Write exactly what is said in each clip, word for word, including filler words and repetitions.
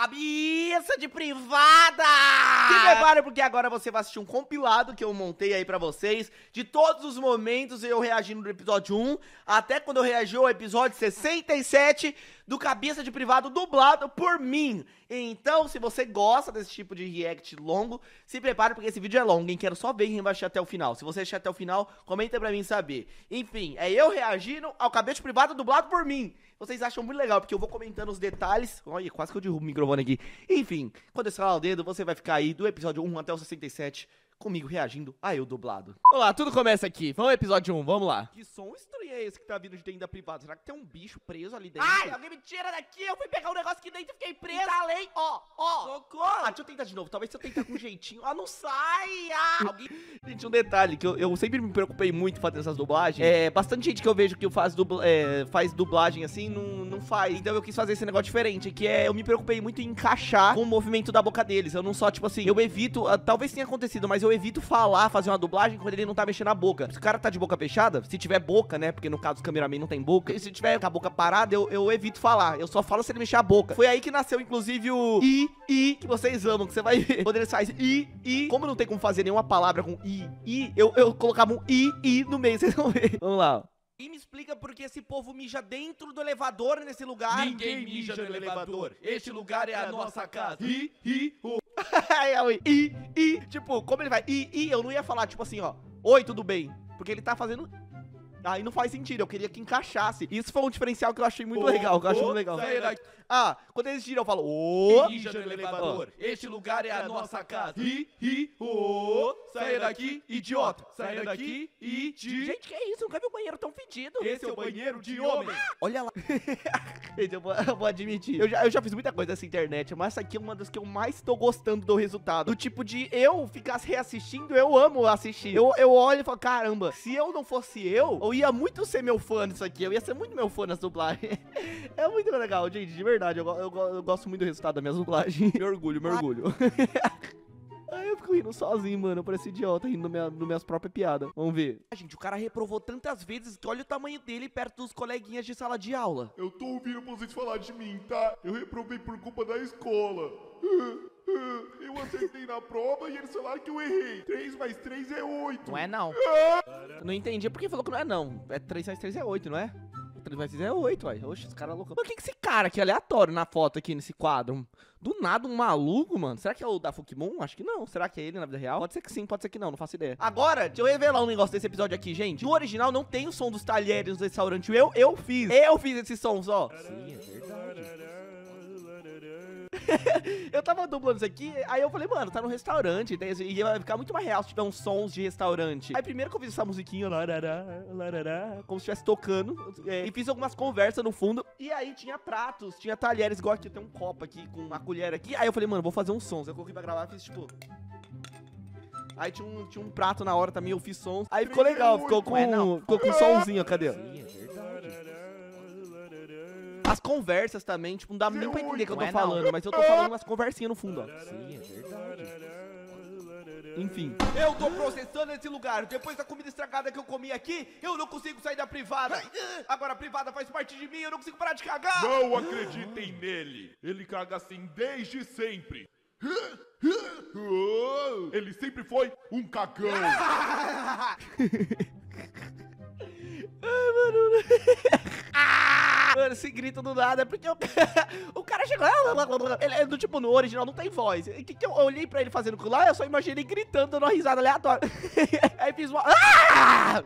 Cabeça de privada! Se prepara porque agora você vai assistir um compilado que eu montei aí pra vocês de todos os momentos eu reagindo do episódio um até quando eu reagi ao episódio sessenta e sete do Cabeça de Privado dublado por mim. Então, se você gosta desse tipo de react longo, se prepare porque esse vídeo é longo, hein? Quero só ver quem vai assistir até o final. Se você assistir até o final, comenta pra mim saber. Enfim, é eu reagindo ao Cabeça de Privado dublado por mim. Vocês acham muito legal, porque eu vou comentando os detalhes. Olha, quase que eu derrubo o microfone aqui. Enfim, quando eu escalar o dedo, você vai ficar aí do episódio um até o sessenta e sete comigo reagindo a eu dublado. Olá, tudo começa aqui. Vamos ao episódio um, vamos lá. Que som estranho é esse que tá vindo de dentro da privada? Será que tem um bicho preso ali dentro? Ai, alguém me tira daqui, eu fui pegar um negócio aqui dentro e fiquei preso. Entalei, ó, ó. Socorro! Ah, deixa eu tentar de novo. Talvez se eu tentar com um jeitinho. Ah, não sai! Ah, alguém... Gente, um detalhe que eu, eu sempre me preocupei muito fazendo essas dublagens. É, bastante gente que eu vejo que faz, dubla, é, faz dublagem assim, não, não faz. Então eu quis fazer esse negócio diferente, que é, eu me preocupei muito em encaixar com o movimento da boca deles. Eu não só, tipo assim, eu evito, uh, talvez tenha acontecido, mas eu evito falar, fazer uma dublagem quando ele não tá mexendo a boca. Se o cara tá de boca fechada, se tiver boca, né, porque no caso do cameraman não tem boca, e se tiver com a boca parada, eu, eu evito falar. Eu só falo se ele mexer a boca. Foi aí que nasceu, inclusive, o I, I, que vocês amam, que você vai ver. Quando eles fazem I, I, como não tem como fazer nenhuma palavra com I, I, eu, eu colocava um I, I no meio, vocês vão ver. Vamos lá, ó. E me explica por que esse povo mija dentro do elevador nesse lugar. Ninguém mija no elevador. Este lugar é a nossa casa. I, I, o. I, I, I. Tipo, como ele vai I, I, eu não ia falar, tipo assim, ó. Oi, tudo bem? Porque ele tá fazendo... Aí não faz sentido, eu queria que encaixasse. Isso foi um diferencial que eu achei muito Oh, legal, que eu acho oh, muito legal. sai daqui. Ah, quando eles giram, eu falo, ô, Mija no elevador. Este lugar é a nossa casa. Ri, ri, ô. Saia daqui, idiota. Saia daqui, idi. Gente, que isso? Nunca vi um banheiro tão fedido. Esse é o banheiro de homem. olha lá. Gente, eu vou, eu vou admitir. Eu já, eu já fiz muita coisa nessa internet, mas essa aqui é uma das que eu mais tô gostando do resultado. Do tipo de eu ficar reassistindo, eu amo assistir. Eu, eu olho e falo, caramba, se eu não fosse eu, eu ia muito ser meu fã nisso aqui. Eu ia ser muito meu fã nessa dublagem. É muito legal, gente, de verdade. Eu, eu, eu gosto muito do resultado da minha dublagem. Me orgulho, me orgulho. Aí eu fico rindo sozinho, mano. Eu pareço idiota rindo das minha, minhas próprias piadas. Vamos ver. Gente, o cara reprovou tantas vezes que olha o tamanho dele perto dos coleguinhas de sala de aula. Eu tô ouvindo vocês falar de mim, tá? Eu reprovei por culpa da escola. Eu acertei na prova e eles falaram que eu errei. três mais três é oito. Não é não. Eu não entendi porque falou que não é não. É três mais três é oito, não é? três mais três é oito, uai. Oxe, esse cara é louco. Mano, quem que é esse cara aqui aleatório na foto aqui, nesse quadro? Do nada, um maluco, mano. Será que é o da Fukimon? Acho que não. Será que é ele na vida real? Pode ser que sim, pode ser que não. Não faço ideia. Agora, deixa eu revelar um negócio desse episódio aqui, gente. No original não tem o som dos talheres do restaurante. Eu, eu fiz. Eu fiz esses sons, ó. Sim, é verdade. Eu tava dublando isso aqui, aí eu falei, mano, tá no restaurante, e vai ficar muito mais real se tiver uns sons de restaurante. Aí primeiro que eu fiz essa musiquinha, larará, larará, como se estivesse tocando, é, e fiz algumas conversas no fundo, e aí tinha pratos, tinha talheres, igual aqui, tem um copo aqui, com uma colher aqui, aí eu falei, mano, vou fazer uns sons, eu coloquei pra gravar, fiz tipo... Aí tinha um, tinha um prato na hora também, eu fiz sons, aí ficou legal, ficou com, ficou com um somzinho, cadê? Sim, é verdade. As conversas também, tipo, não dá nem pra entender o que eu tô falando, mas eu tô falando umas conversinhas no fundo, ó. Sim, é verdade. Enfim. Eu tô processando esse lugar. Depois da comida estragada que eu comi aqui, eu não consigo sair da privada. Agora a privada faz parte de mim, eu não consigo parar de cagar. Não acreditem nele. Ele caga assim desde sempre. Ele sempre foi um cagão. Ai, mano. Mano, esse grito do nada é porque o, o cara chegou. Ele é do tipo, no original não tem voz. O que, que eu olhei pra ele fazendo com lá? Eu só imaginei ele gritando, dando uma risada aleatória. Aí fiz uma. Ah!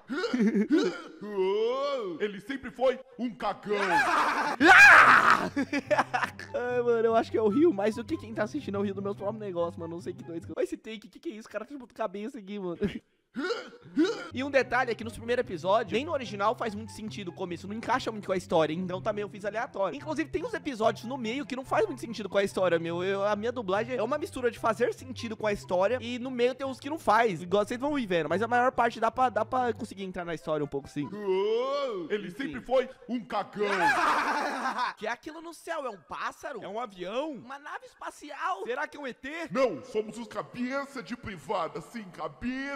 Ele sempre foi um cagão. Ah! Ai, mano, eu acho que eu rio mais do que quem tá assistindo. Eu rio do meu próprio negócio, mano. Não sei que dois. Olha esse take, o que, que é isso? O cara tá de cabeça aqui, mano. E um detalhe é que nos primeiros episódios, nem no original faz muito sentido o começo, não encaixa muito com a história, então também eu fiz aleatório. Inclusive tem uns episódios no meio que não faz muito sentido com a história, meu. Eu, a minha dublagem é uma mistura de fazer sentido com a história e no meio tem uns que não faz, igual vocês vão ir vendo, mas a maior parte dá pra, dá pra conseguir entrar na história um pouco sim. Ele sempre foi um cagão. Que é aquilo no céu? É um pássaro? É um avião? Uma nave espacial? Será que é um E T? Não, somos os cabeça de privada, sim, cabeça de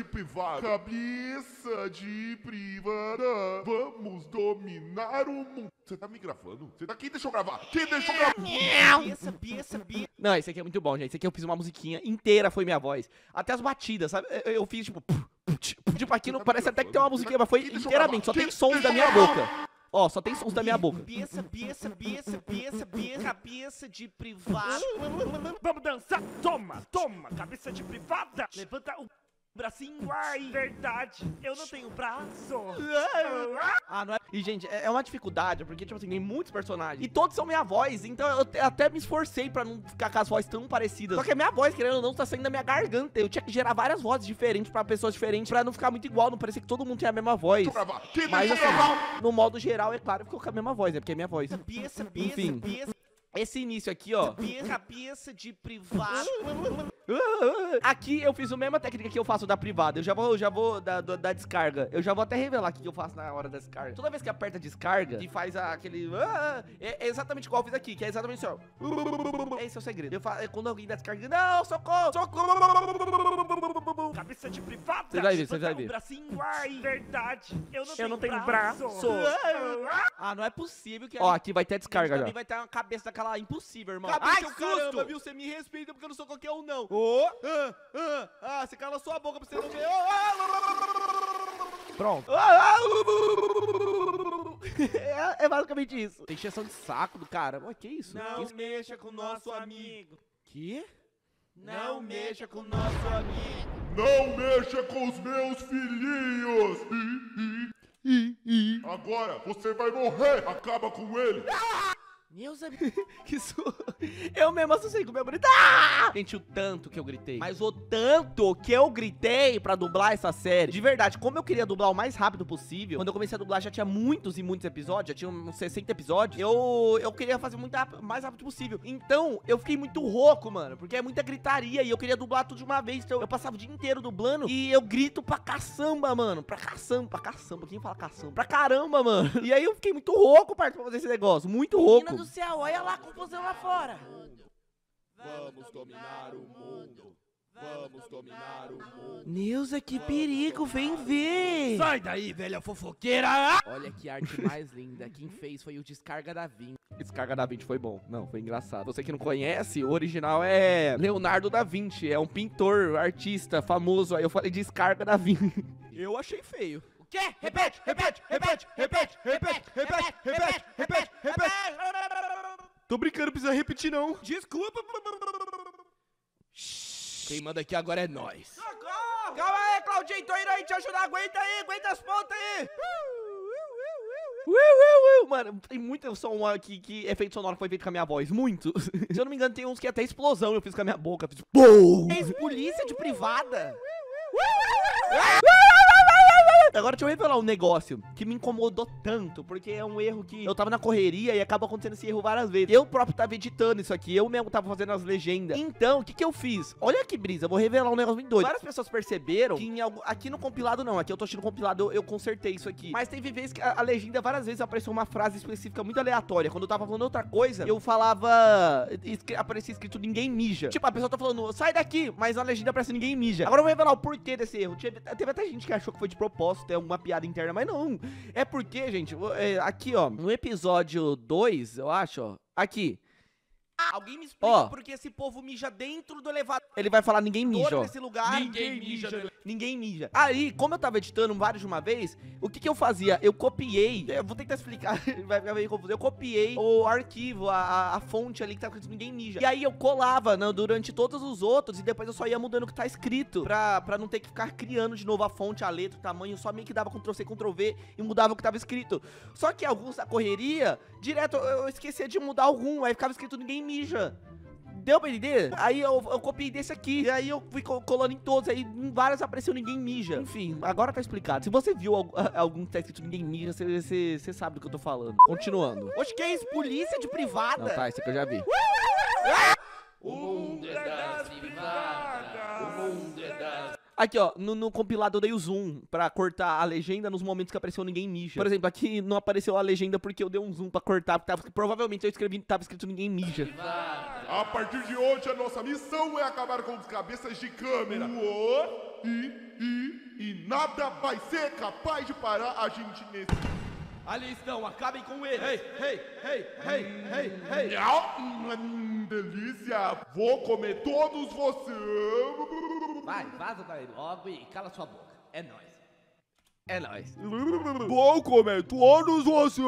privada. Cabeça de privada. Vamos dominar o mundo. Você tá me gravando? Você tá... Quem deixou gravar? Quem deixou gravar? Sabia, sabia, sabia. Não, esse aqui é muito bom, gente. Esse aqui eu fiz uma musiquinha inteira, foi minha voz. Até as batidas, sabe? Eu, eu fiz tipo... Tipo, aqui não parece até que tem uma musiquinha, mas foi inteiramente. Só tem sons da minha boca. Ó, só tem sons da minha boca. Sabia, sabia, sabia, sabia, sabia. Cabeça de privada. Vamos dançar. Toma, toma, cabeça de privada. Levanta o bracinho. Ai, verdade. Eu não tenho braço. Ah, não é? E, gente, é é uma dificuldade, porque, tipo assim, tem muitos personagens. E todos são minha voz, então eu te- até me esforcei pra não ficar com as vozes tão parecidas. Só que a minha voz, querendo ou não, tá saindo da minha garganta. Eu tinha que gerar várias vozes diferentes pra pessoas diferentes, pra não ficar muito igual, não parecer que todo mundo tem a mesma voz. Deixa eu gravar. Quem Mas, deixou assim, gravar? no modo geral, é claro que ficou com a mesma voz, é porque é minha voz. Sabia, sabia, Enfim. sabia. Esse início aqui, ó. Sabia, cabeça de privada. Aqui eu fiz a mesma técnica que eu faço da privada. Eu já vou, eu já vou da, da, da descarga. Eu já vou até revelar o que eu faço na hora da descarga. Toda vez que aperta a descarga e faz a- aquele. ah, É, é exatamente igual eu fiz aqui, que é exatamente assim, ó. Esse é o segredo. Eu fa... é quando alguém dá descarga. Não, socorro! Socorro! Cabeça de privada. Você vai ver, você Levanta vai o ver. bracinho. Ai, verdade. Eu não Eu tenho, não tenho braço. braço. Ah, não é possível que. Ó, aqui vai ter descarga já. Também vai ter uma cabeça daquela impossível, irmão. Ai, Ai, que seu susto! caramba, viu? Você me respeita porque eu não sou qualquer um, não. Ô! Ah, ah, ah, você cala sua boca pra você não ver. Ô, ah, Pronto. É, é basicamente isso. Tem encheção de saco do cara. Ué, que isso? Não Que isso? mexa com o nosso amigo. Que? Não mexa com o nosso amigo. Não mexa com os meus filhinhos. Ih, ih. Agora você vai morrer. Acaba com ele. Meus amigos. Que isso? Eu mesmo assustei com o meu bonito. Ah! Gente, o tanto que eu gritei. Mas o tanto que eu gritei pra dublar essa série. De verdade, como eu queria dublar o mais rápido possível, quando eu comecei a dublar já tinha muitos e muitos episódios, já tinha uns sessenta episódios. Eu, eu queria fazer muito rápido, mais rápido possível. Então, eu fiquei muito rouco, mano. Porque é muita gritaria e eu queria dublar tudo de uma vez. Então, eu passava o dia inteiro dublando e eu grito pra caçamba, mano. Pra caçamba, pra caçamba. Quem fala caçamba? Pra caramba, mano. E aí eu fiquei muito rouco, parto, pra fazer esse negócio. Muito rouco. do céu, olha lá a confusão lá fora. Vamos dominar o mundo. Vamos dominar o mundo. Neuza, que perigo, vem ver! Sai daí, velha fofoqueira. Olha que arte mais linda, quem fez foi o Descarga da Vinci. Descarga da Vinci foi bom, não, foi engraçado. Você que não conhece, o original é Leonardo da Vinci, é um pintor, artista famoso, aí eu falei Descarga da Vinci. Eu achei feio. O quê? Repete, repete, repete, repete, repete, repete, repete, repete, repete. Tô brincando, precisa repetir não. Desculpa. Quem manda aqui agora é nós. Calma aí, Claudinho, tô indo aí te ajudar. Aguenta aí, aguenta as pontas aí. Uh, uh, uh, mano, tem muito som aqui, que efeito sonoro que foi feito com a minha voz, muito. Se eu não me engano, tem uns que até explosão eu fiz com a minha boca. Fiz BOOM! Ex-polícia de privada. Agora deixa eu revelar um negócio que me incomodou tanto, porque é um erro que eu tava na correria e acaba acontecendo esse erro várias vezes. Eu próprio tava editando isso aqui, eu mesmo tava fazendo as legendas. Então, o que que eu fiz? Olha que brisa, eu vou revelar um negócio muito doido. Várias pessoas perceberam que em algum... aqui no compilado não, aqui eu tô assistindo compilado, eu, eu consertei isso aqui. Mas teve vezes que a, a legenda, várias vezes apareceu uma frase específica muito aleatória. Quando eu tava falando outra coisa, eu falava... escri- aparecia escrito ninguém mija. Tipo, a pessoa tá falando, sai daqui, mas na legenda aparece ninguém mija. Agora eu vou revelar o porquê desse erro. Teve, teve até gente que achou que foi de propósito, é uma piada interna, mas não. É porque, gente, é, aqui, ó, no episódio dois, eu acho, ó, aqui, Alguém me explica Ó. por que esse povo mija dentro do elevador ele vai falar ninguém mija, ó. nesse lugar. Ninguém mija. Ninguém mija. Aí, como eu tava editando vários de uma vez, o que que eu fazia? Eu copiei, eu vou tentar explicar, vai ficar meio confuso. Eu copiei o arquivo, a, a, a fonte ali que tá escrito ninguém mija. E aí eu colava, né, durante todos os outros e depois eu só ia mudando o que tá escrito, pra, pra não ter que ficar criando de novo a fonte, a letra, o tamanho, só meio que dava control C, control V e mudava o que tava escrito. Só que alguns da correria, direto eu esquecia de mudar algum, aí ficava escrito ninguém mija. Deu pra entender? Aí eu, eu copiei desse aqui. E aí eu fui co- colando em todos. Aí em vários apareceu ninguém mija. Enfim, agora tá explicado. Se você viu al- a- algum que tá escrito ninguém mija, você- você você sabe do que eu tô falando. Continuando. Oxe, que é isso? Polícia de privada? Não, tá, esse aqui eu já vi. O mundo é das privadas. O mundo é das... Aqui, ó, no, no compilado eu dei o zoom pra cortar a legenda nos momentos que apareceu ninguém mija. Por exemplo, aqui não apareceu a legenda porque eu dei um zoom pra cortar, porque tava, provavelmente eu escrevi, tava escrito ninguém mija. A partir de hoje, a nossa missão é acabar com os cabeças de câmera. Uou, e, e, e nada vai ser capaz de parar a gente nesse... Ali estão, acabem com eles. Ei, ei, ei, ei, ei, ei. Hum, delícia! Vou comer todos vocês! Vai, vaza daí logo e cala sua boca. É nóis. É nóis. Vou comer todos vocês!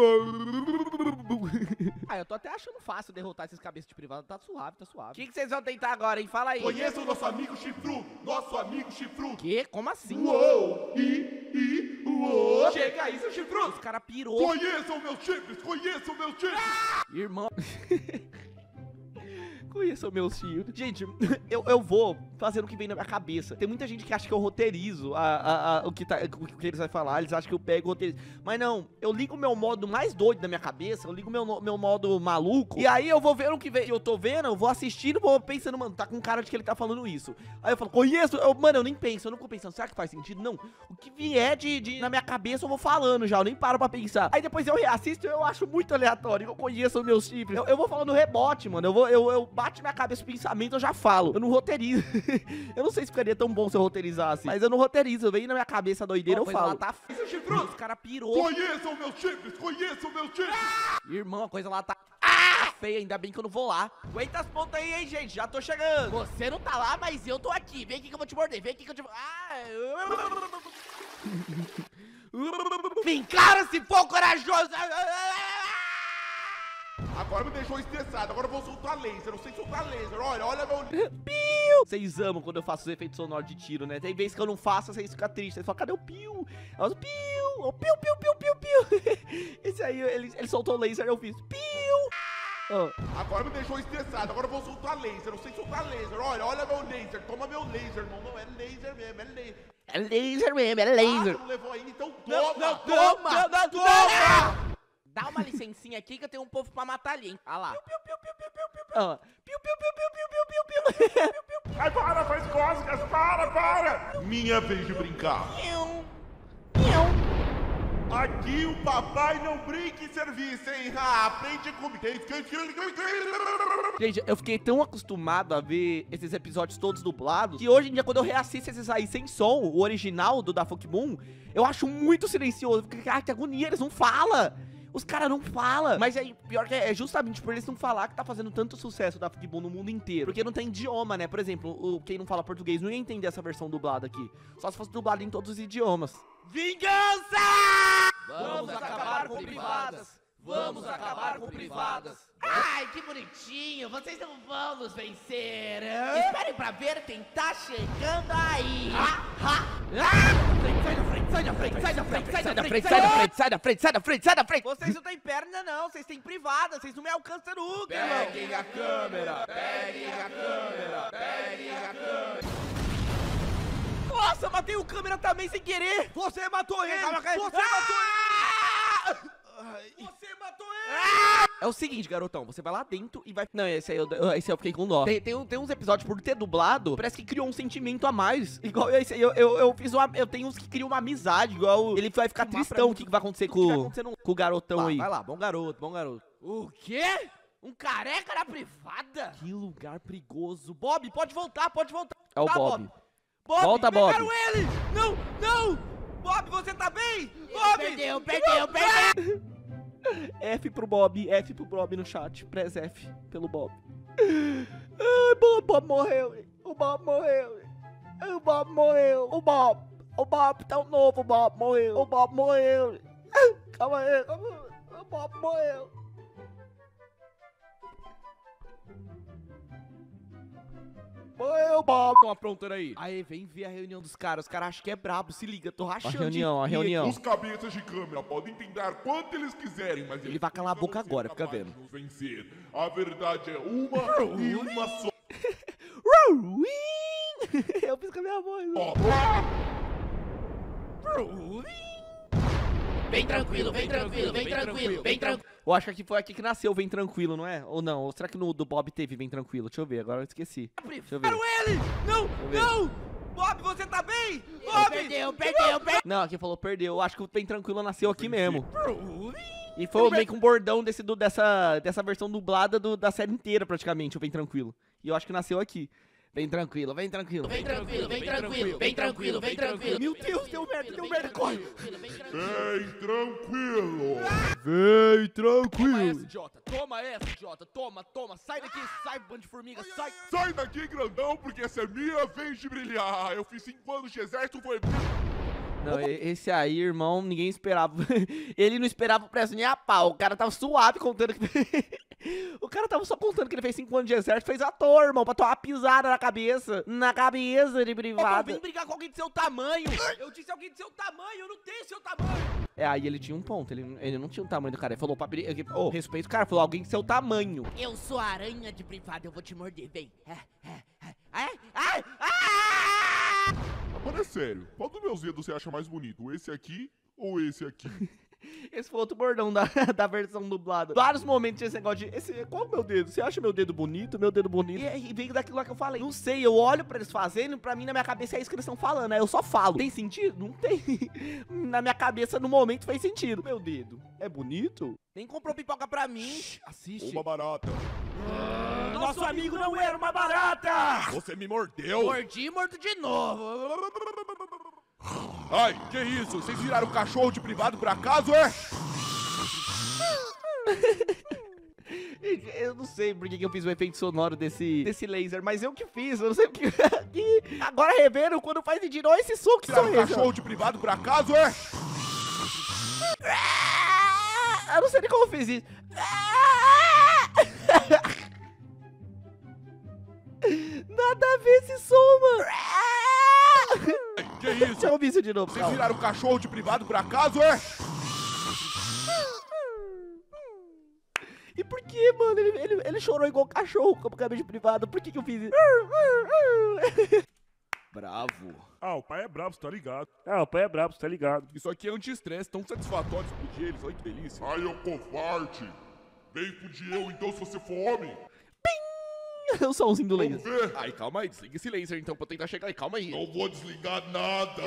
Ah, eu tô até achando fácil derrotar esses cabeças de privado. Tá suave, tá suave. O que, que vocês vão tentar agora, hein? Fala aí. Conheça o nosso amigo chifrudo! Nosso amigo chifrudo! Que? Como assim? Uou! E, e, uou! Chega aí, seu chifrudo. Os cara pirou. Conheçam meus chifres! Conheçam meus chifres! Irmão. Conheçam meus filhos. Gente, eu, eu vou fazendo o que vem na minha cabeça. Tem muita gente que acha que eu roteirizo a, a, a, o, que tá, o que eles vão falar. Eles acham que eu pego o roteirizo. Mas não, eu ligo o meu modo mais doido da minha cabeça. Eu ligo o meu, meu modo maluco. E aí eu vou ver o que vem. Eu tô vendo, eu vou assistindo, vou pensando, mano, tá com cara de que ele tá falando isso. Aí eu falo, conheço. Eu, mano, eu nem penso, eu não fico pensando, será que faz sentido? Não. O que vier de, de na minha cabeça eu vou falando já. Eu nem paro pra pensar. Aí depois eu reassisto e eu acho muito aleatório. Eu conheço os meus chifres. Eu, eu vou falando rebote, mano. Eu vou, eu, eu bate minha cabeça o pensamento, eu já falo. Eu não roteirizo. Eu não sei se ficaria tão bom se eu roteirizasse, mas eu não roteirizo. Vem na minha cabeça a doideira, oh, eu falo. Tá f... chifrudo. Os cara pirou. Conheçam meus chifres! Conheçam meus chifres! Ah! Irmão, a coisa lá tá ah! feia. Ainda bem que eu não vou lá. Aguenta as pontas aí, hein, gente. Já tô chegando. Você não tá lá, mas eu tô aqui. Vem aqui que eu vou te morder. Vem aqui que eu te... Ah! Vem, cara, se for corajoso. Agora me deixou estressado, agora eu vou soltar laser, eu sei soltar laser, olha, olha meu... Piu! Vocês amam quando eu faço os efeitos sonoros de tiro, né? Tem vezes que eu não faço, vocês ficam tristes, vocês falam, cadê o piu? Eu faço piu, o piu, piu, piu, piu, piu. Esse aí, ele, ele soltou o laser, eu fiz piu. Oh. Agora me deixou estressado, agora eu vou soltar laser, eu sei soltar laser, olha, olha meu laser, toma meu laser, irmão, não, é laser mesmo, é laser. É laser mesmo, é laser. Ah, não levou ainda, então toma, não, não, toma, não, não, toma! Dá uma licencinha aqui que eu tenho um povo pra matar ali, hein? Olha lá. Piu, piu, piu, piu, piu, piu, piu. Piu, piu, piu, piu, piu, piu, piu, piu. Ai, para, faz cócegas, para, para! Minha vez de brincar. Piu, piu. Aqui o papai não brinca em serviço, hein? Ah, aprende comigo. Gente, eu fiquei tão acostumado a ver esses episódios todos dublados que hoje em dia, quando eu reassisto esses aí sem som, o original do Da Funk Moon, eu acho muito silencioso. Porque, cara, que agonia, eles não falam. Os caras não falam. Mas aí, pior que é, é justamente por eles não falar que tá fazendo tanto sucesso da Funk Moon no mundo inteiro. Porque não tem idioma, né? Por exemplo, o, quem não fala português não ia entender essa versão dublada aqui. Só se fosse dublada em todos os idiomas. Vingança! Vamos acabar com privadas. Vamos acabar com privadas. Ai, que bonitinho. Vocês não vão nos vencer. Esperem pra ver quem tá chegando aí. Ha, ha. Sai da frente, sai da frente, sai da frente, sai da frente, sai da frente, sai da frente, sai da frente, sai da frente. Vocês não têm perna, não. Vocês têm privada. Vocês não me alcançam nunca, irmão. Peguem a câmera, peguem a câmera, peguem a câmera. Nossa, matei o câmera também sem querer. Você matou ele. Você matou ele. Você matou ele! É o seguinte, garotão, você vai lá dentro e vai... Não, esse aí eu, esse aí eu fiquei com dó. Tem, tem, tem uns episódios, por ter dublado, parece que criou um sentimento a mais. Igual esse aí, eu, eu, eu fiz uma... Eu tenho uns que criam uma amizade, igual... Ele vai ficar tristão, o que, que vai acontecer com, com o garotão lá, aí. Vai lá, bom garoto, bom garoto. O quê? Um careca na privada? Que lugar perigoso. Bob, pode voltar, pode voltar. É o tá, Bob. Bob. Bob, volta, Bob. Pegaram ele! Não, não! Bob, você tá bem? Bob! Perdeu, perdeu, perdeu! F pro Bob, F pro Bob no chat. Press F pelo Bob. Ai, Bob, Bob morreu. O Bob morreu. O Bob morreu. O Bob. O Bob tão novo, o Bob morreu. O Bob morreu. Calma aí. O Bob morreu. Morreu, Bob. Estão aprontando aí. Aí, vem ver a reunião dos caras. Os caras acham que é brabo. Se liga, tô rachando. A reunião, a reunião. Os cabeças de câmera podem tentar quanto eles quiserem, mas ele vai calar a boca agora, fica vendo. Nos vencer. A verdade é uma e uma só. Eu fiz com a minha voz. Vem tranquilo, vem tranquilo, vem tranquilo, vem tranquilo. Eu acho que aqui foi aqui que nasceu Vem Tranquilo, não é? Ou não? Ou será que no do Bob teve Vem Tranquilo? Deixa eu ver, agora eu esqueci. Deixa eu ver. Pegaram ele! Não, não! Bob, você tá bem? Eu Bob! perdeu, perdeu, perdeu. Não, quem falou perdeu. Eu acho que o Bem Tranquilo nasceu aqui mesmo. E foi meio que um bordão desse, do, dessa, dessa versão dublada do, da série inteira, praticamente, o Bem Tranquilo. E eu acho que nasceu aqui. Bem tranquilo, bem tranquilo. Vem tranquilo, vem tranquilo, vem tranquilo, vem tranquilo. Meu Deus, deu merda, deu merda, corre. Bem tranquilo. Vem Toma tranquilo. essa, idiota. Toma essa, idiota. Toma, toma. Sai daqui, sai, bando de formiga, sai. Sai daqui, grandão, porque essa é minha vez de brilhar. Eu fiz cinco anos de exército, foi... Não, e- esse aí, irmão, ninguém esperava. Ele não esperava o preço nem a pau. O cara tava suave contando que... O cara tava só contando que ele fez cinco anos de exército, fez ator, irmão, pra tomar uma pisada na cabeça. Na cabeça de Ô, Bob, privada. vem brigar com alguém de seu tamanho. Eu disse alguém de seu tamanho, eu não tenho seu tamanho. É, aí ele tinha um ponto, ele, ele não tinha o tamanho do cara. Ele falou pra brigar, ô, respeito o cara, falou alguém de seu tamanho. Eu sou a aranha de privada, eu vou te morder, vem. É, é, é. Ai, ai, ai! Agora é sério, qual dos meus dedos você acha mais bonito? Esse aqui ou esse aqui? Esse foi outro bordão da, da versão dublada. Vários momentos esse negócio de, esse, qual é o meu dedo? Você acha meu dedo bonito? Meu dedo bonito? E, e veio daquilo lá que eu falei. Não sei, eu olho pra eles fazendo, pra mim na minha cabeça é isso que eles estão falando, aí eu só falo. Tem sentido? Não tem. Na minha cabeça no momento fez sentido. Meu dedo é bonito? Nem comprou pipoca pra mim. Assiste. Uma barata. Nosso amigo não era uma barata. Você me mordeu. Mordi e morto de novo. Ai, que isso? Vocês viraram o cachorro de privado por acaso, é? Eu não sei por que que eu fiz o efeito sonoro desse, desse laser, mas eu que fiz, eu não sei porque. que- Agora revendo quando faz sentido. Olha esse som que Viraram som o é esse? ó. cachorro de privado por acaso, é? Ah, eu não sei nem como eu fiz isso. Nada a ver esse som, mano. Que isso? Deixa eu ouvir isso de novo. Vocês calma. viraram o cachorro de privado por acaso, é? E por que, mano? Ele, ele, ele chorou igual cachorro com a cabeça de privado. Por que que eu fiz isso? Bravo. Ah, o pai é brabo, você tá ligado. Ah, o pai é brabo, você tá ligado. Isso aqui é anti-estresse, tão satisfatório explodir eles, olha que delícia. Ai, eu covarde. Vem explodir eu então se você for homem. O somzinho do Vamos laser. ver. Ai, calma aí, desliga esse laser então pra eu tentar chegar aí, calma aí. Não vou desligar nada.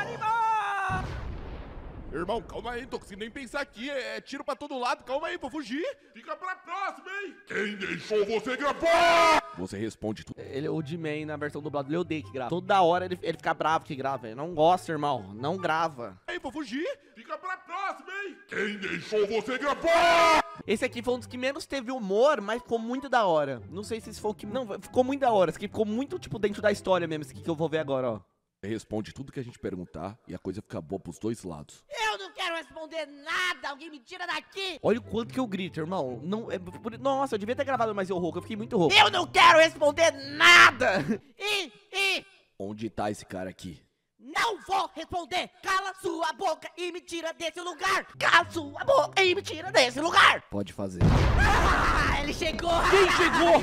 Irmão, calma aí, não tô conseguindo nem pensar aqui, é, é tiro pra todo lado, calma aí, vou fugir. Fica pra próxima, hein? Quem deixou você gravar? Você responde tudo. Ele, o D-Man na versão dublada, ele odeia que grava. Toda hora ele, ele fica bravo que grava. Ele não gosta, irmão. Não grava. Aí, vou fugir. Fica pra próxima, hein? Quem deixou você gravar? Esse aqui foi um dos que menos teve humor, mas ficou muito da hora. Não sei se esse foi o que... Não, ficou muito da hora. Esse aqui ficou muito, tipo, dentro da história mesmo. Esse aqui que eu vou ver agora, ó. Você responde tudo que a gente perguntar e a coisa fica boa pros dois lados. Eu não quero responder nada, alguém me tira daqui. Olha o quanto que eu grito, irmão. Não, é, por- nossa, eu devia ter gravado mais eu rouco. Eu fiquei muito rouco. Eu não quero responder nada. E, e, Onde tá esse cara aqui? não vou responder. Cala sua boca e me tira desse lugar. Cala sua boca e me tira desse lugar. Pode fazer. Ah, ele chegou. Quem chegou?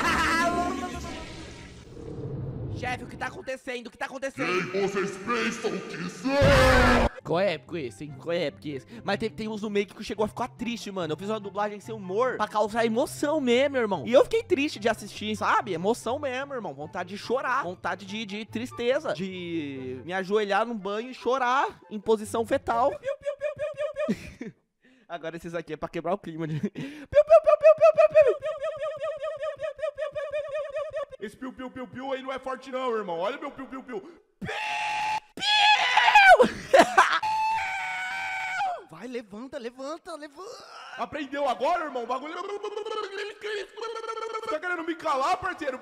Chefe, o que tá acontecendo? O que tá acontecendo? Quem vocês pensam que são? Qual é épico esse, hein? Qual é épico esse? Mas tem, tem uns no meio que chegou a ficar triste, mano. Eu fiz uma dublagem sem humor pra causar emoção mesmo, irmão. E eu fiquei triste de assistir, sabe? Emoção mesmo, irmão. Vontade de chorar. Vontade de, de tristeza. De me ajoelhar num banho e chorar em posição fetal. Agora esses aqui é pra quebrar o clima de... Esse piu-piu-piu-piu aí não é forte não, irmão. Olha meu piu-piu-piu. Vai, levanta, levanta, levanta. Aprendeu agora, irmão? O bagulho... Tá querendo me calar, parceiro?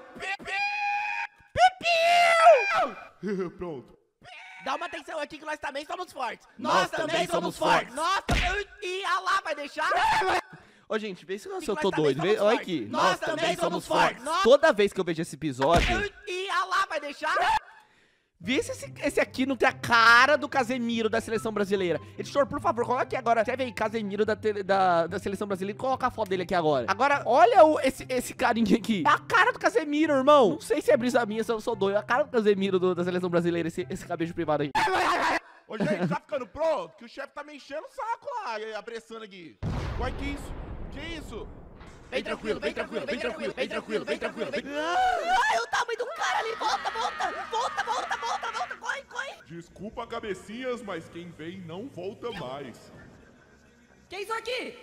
Pronto. Dá uma atenção aqui que nós também somos fortes. Nós também somos fortes. Nós também. E a lá vai deixar? Ô, gente, vê se eu, E se eu nós tô também doido. somos Vê, olha fortes. aqui. Nós também somos fortes. Nós- Toda vez que eu vejo esse episódio... E a lá vai deixar? Vê se esse, esse aqui não tem a cara do Casemiro da seleção brasileira. Editor, por favor, coloque agora. Você vê aí, Casemiro da, tele- da, da seleção brasileira. Coloca a foto dele aqui agora. Agora, olha o, esse, esse carinha aqui. É a cara do Casemiro, irmão. Não sei se é brisa minha, se eu sou doido. É a cara do Casemiro do- da seleção brasileira, esse, esse cabelo privado aí. Ô, gente, tá ficando pronto? Que o chefe tá me enchendo o saco lá, e apressando aqui. Ué, que isso? Que isso? Vem tranquilo, vem tranquilo, vem tranquilo, vem tranquilo, vem tranquilo, vem tranquilo. Ai, o tamanho do cara ali. Volta, volta, volta, volta, volta. Desculpa, cabecinhas, mas quem vem não volta mais. Que isso aqui?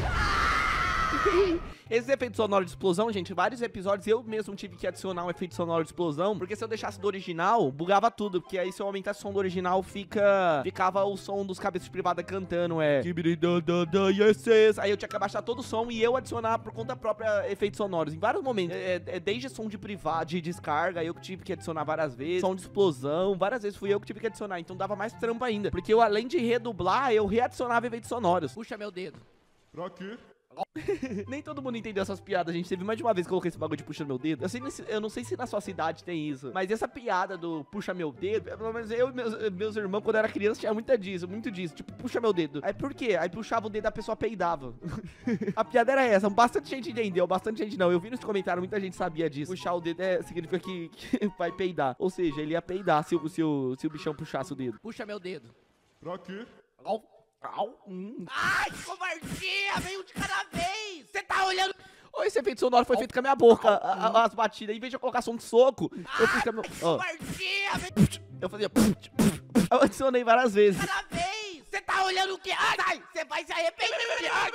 Esses efeitos sonoros de explosão, gente, vários episódios eu mesmo tive que adicionar um efeito sonoro de explosão, porque se eu deixasse do original, bugava tudo, porque aí se eu aumentasse o som do original, fica... ficava o som dos cabeças de privada cantando, é... Aí eu tinha que abaixar todo o som e eu adicionar por conta própria efeitos sonoros, em vários momentos, é, é, desde som de privada, de descarga, eu que tive que adicionar várias vezes, som de explosão, várias vezes fui eu que tive que adicionar, então dava mais trampo ainda, porque eu além de redublar, eu readicionava efeitos sonoros. Puxa meu dedo. Pra quê? Nem todo mundo entendeu essas piadas, gente. Teve mais de uma vez que eu coloquei esse bagulho de puxa meu dedo. Eu, sei, eu não sei se na sua cidade tem isso, mas essa piada do puxa meu dedo, pelo menos eu e meus, meus irmãos, quando eu era criança, tinha muita disso, muito disso. Tipo, puxa meu dedo. Aí por quê? Aí puxava o dedo, a pessoa peidava. A piada era essa. Bastante gente entendeu, bastante gente não. Eu vi nos comentários, muita gente sabia disso. Puxar o dedo é, significa que, que vai peidar. Ou seja, ele ia peidar se, se, o, se o bichão puxasse o dedo. Puxa meu dedo. Pra quê? Au. Au. Hum. Ai, que covardia! Veio de cada vez! Você tá olhando... Oh, esse efeito sonoro foi feito com a minha boca, a, a, as batidas. Em vez de eu colocar som de soco, eu fiz com a minha... Que Ó, covardia! Veio eu fazia... Eu adicionei várias vezes. de cada vez! Você tá olhando o quê? Ai, sai! Você vai se arrepender! Ai.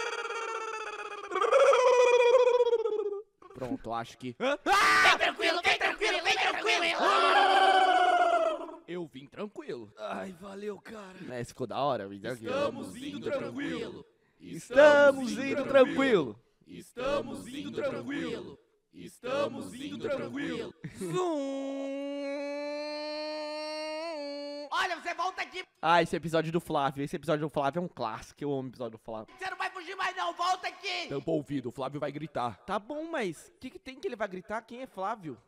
Pronto, acho que... Vem tranquilo, vem tranquilo, vem tranquilo! Eu vim tranquilo. Ai, valeu, cara. É, ficou da hora. Estamos indo tranquilo. Estamos indo tranquilo. Estamos indo tranquilo. Estamos indo tranquilo. Olha, você volta aqui! Ah, esse episódio do Flávio. Esse episódio do Flávio é um clássico. Eu amo o episódio do Flávio. Você não vai fugir mais não, volta aqui! Tampa o ouvido, o Flávio vai gritar. Tá bom, mas o que, que tem que ele vai gritar? Quem é Flávio?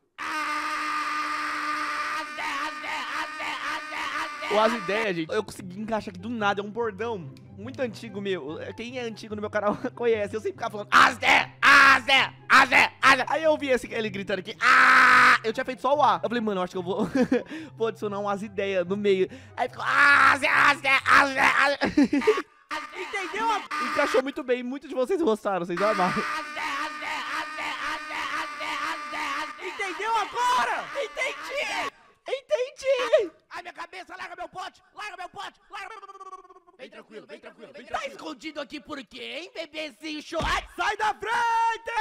O As Ideias, gente, eu consegui encaixar aqui do nada, é um bordão muito antigo meu. Quem é antigo no meu canal conhece, eu sempre ficava falando As Ideias, As Ideias, As Ideias, As Ideias. Aí eu vi esse, ele gritando aqui, ah! Eu tinha feito só o A. Eu falei, mano, eu acho que eu vou, vou adicionar um As Ideias no meio. Aí ficou As Ideias, As Ideias, As Ideias, As Ideias. Entendeu? Encaixou muito bem, muitos de vocês gostaram, vocês amaram. Entendeu agora? Entendi! Entendi! Ai, minha cabeça, larga meu pote! Larga meu pote! Larga meu... Vem tranquilo, vem tranquilo, vem Tá tranquilo. escondido aqui por quê, hein, bebezinho chorado? Sai da frente!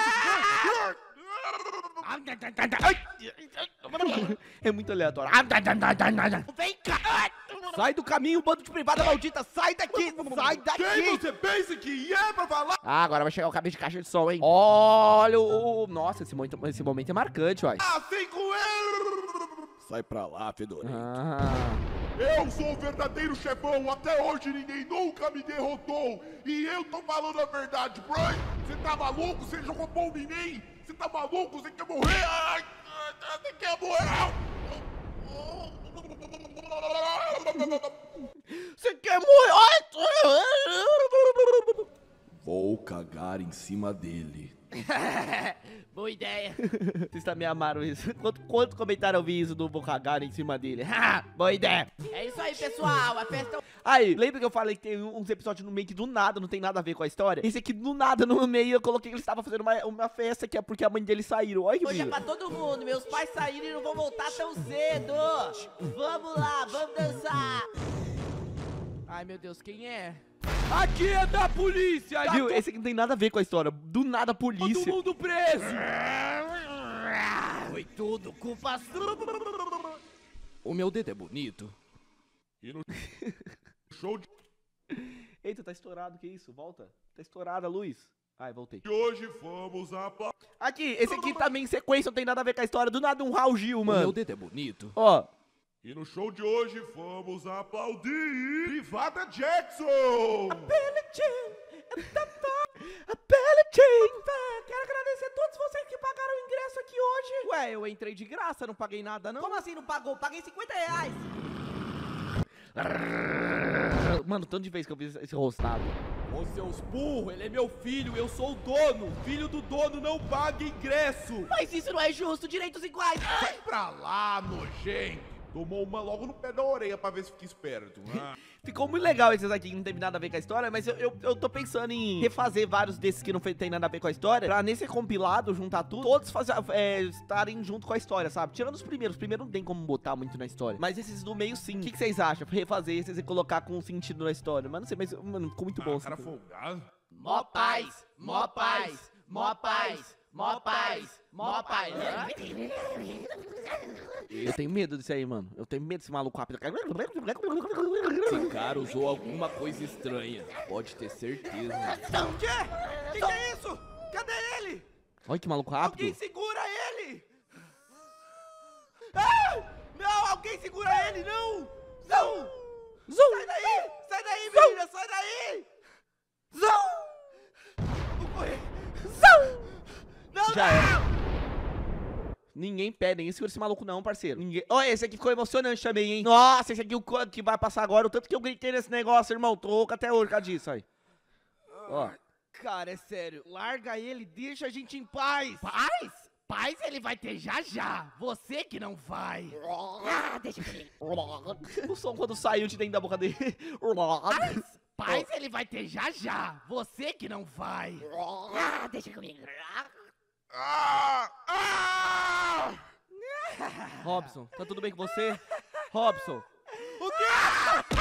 É muito aleatório. Vem cá! Sai do caminho, bando de privada maldita! Sai daqui! Sai Quem daqui! você pensa que é pra falar? Ah, agora vai chegar o cabelo de caixa de som, hein? Olha o... Nossa, esse momento, esse momento é marcante, uai. Assim com ele! Sai pra lá, fedorento. Ah... Eu sou o verdadeiro chefão, até hoje ninguém nunca me derrotou. E eu tô falando a verdade, Brian. Você tá maluco? Você jogou bomba em mim? Você tá maluco? Você quer morrer? Ai, você quer morrer? Você quer morrer? Vou cagar em cima dele. Boa ideia. Vocês também amaram isso. Quanto, quanto comentário eu vi isso do vou cagar em cima dele? Ha! Boa ideia. É isso aí, pessoal. A festa... Aí, lembra que eu falei que tem uns episódios no meio que do nada não tem nada a ver com a história? Esse aqui do nada no meio eu coloquei que ele estava fazendo uma, uma festa que é porque a mãe dele saíram. Olha que Hoje é bonito. pra todo mundo. Meus pais saíram e não vão voltar tão cedo. Vamos lá, vamos dançar. Ai, meu Deus, quem é? Aqui é da polícia! Viu? Tá Esse aqui não tem nada a ver com a história. Do nada a todo polícia. mundo preso! Foi tudo culpa sua. O meu dedo é bonito. E no show de Eita, tá estourado, que isso? Volta. Tá estourada a luz. Ai, voltei. hoje vamos a... Aqui, esse aqui também em sequência não tem nada a ver com a história. Do nada um Raul Gil, O meu mano. dedo é bonito. Ó. E no show de hoje vamos aplaudir Privada Jackson! Quero agradecer a todos vocês que pagaram o ingresso aqui hoje. Ué, eu entrei de graça, não paguei nada, não. Como assim não pagou? Paguei cinquenta reais. Mano, tanto de vez que eu fiz esse rostado. Ô seus burros, ele é meu filho, eu sou o dono. Filho do dono não paga ingresso. Mas isso não é justo. Direitos iguais. Vai pra lá, nojento! Tomou uma logo no pé da orelha pra ver se fica esperto. Ah. Ficou muito legal esses aqui que não teve nada a ver com a história, mas eu, eu, eu tô pensando em refazer vários desses que não fe- tem nada a ver com a história, pra nesse compilado, juntar tudo, todos fazer, é, estarem junto com a história, sabe? Tirando os primeiros, os primeiros não tem como botar muito na história, mas esses do meio sim. O que, que vocês acham? Refazer esses e colocar com sentido na história? Mas não sei, mas mano, ficou muito bom. Ah, cara assim. folgado. Mó paz, mó paz, mó paz, mó paz, mó paz. Hã? Eu tenho medo disso aí, mano. Eu tenho medo desse maluco rápido. Esse cara usou alguma coisa estranha. Pode ter certeza. O quê? Que que é isso? Cadê ele? Olha que maluco rápido. Alguém segura ele! Ah! Não, alguém segura ele, não! Não! Zoom! Sai daí! Sai daí, menina! Sai daí! Zoom! Vou correr! Zoom! Não, Já não! era. Ninguém pede, ninguém segura esse maluco não, parceiro. Ninguém... Olha, esse aqui ficou emocionante também, hein? Nossa, esse aqui o quanto que vai passar agora. O tanto que eu gritei nesse negócio, irmão. Tô louco até hoje, cadê disso aí? Ó. Cara, é sério. Larga ele, deixa a gente em paz! Paz? Paz ele vai ter já já. Você que não vai. O som quando saiu de dentro da boca dele. Paz? Paz ele vai ter já já. Você que não vai. Deixa comigo. Ah! Ah! Robson, tá tudo bem com você? Robson. O quê?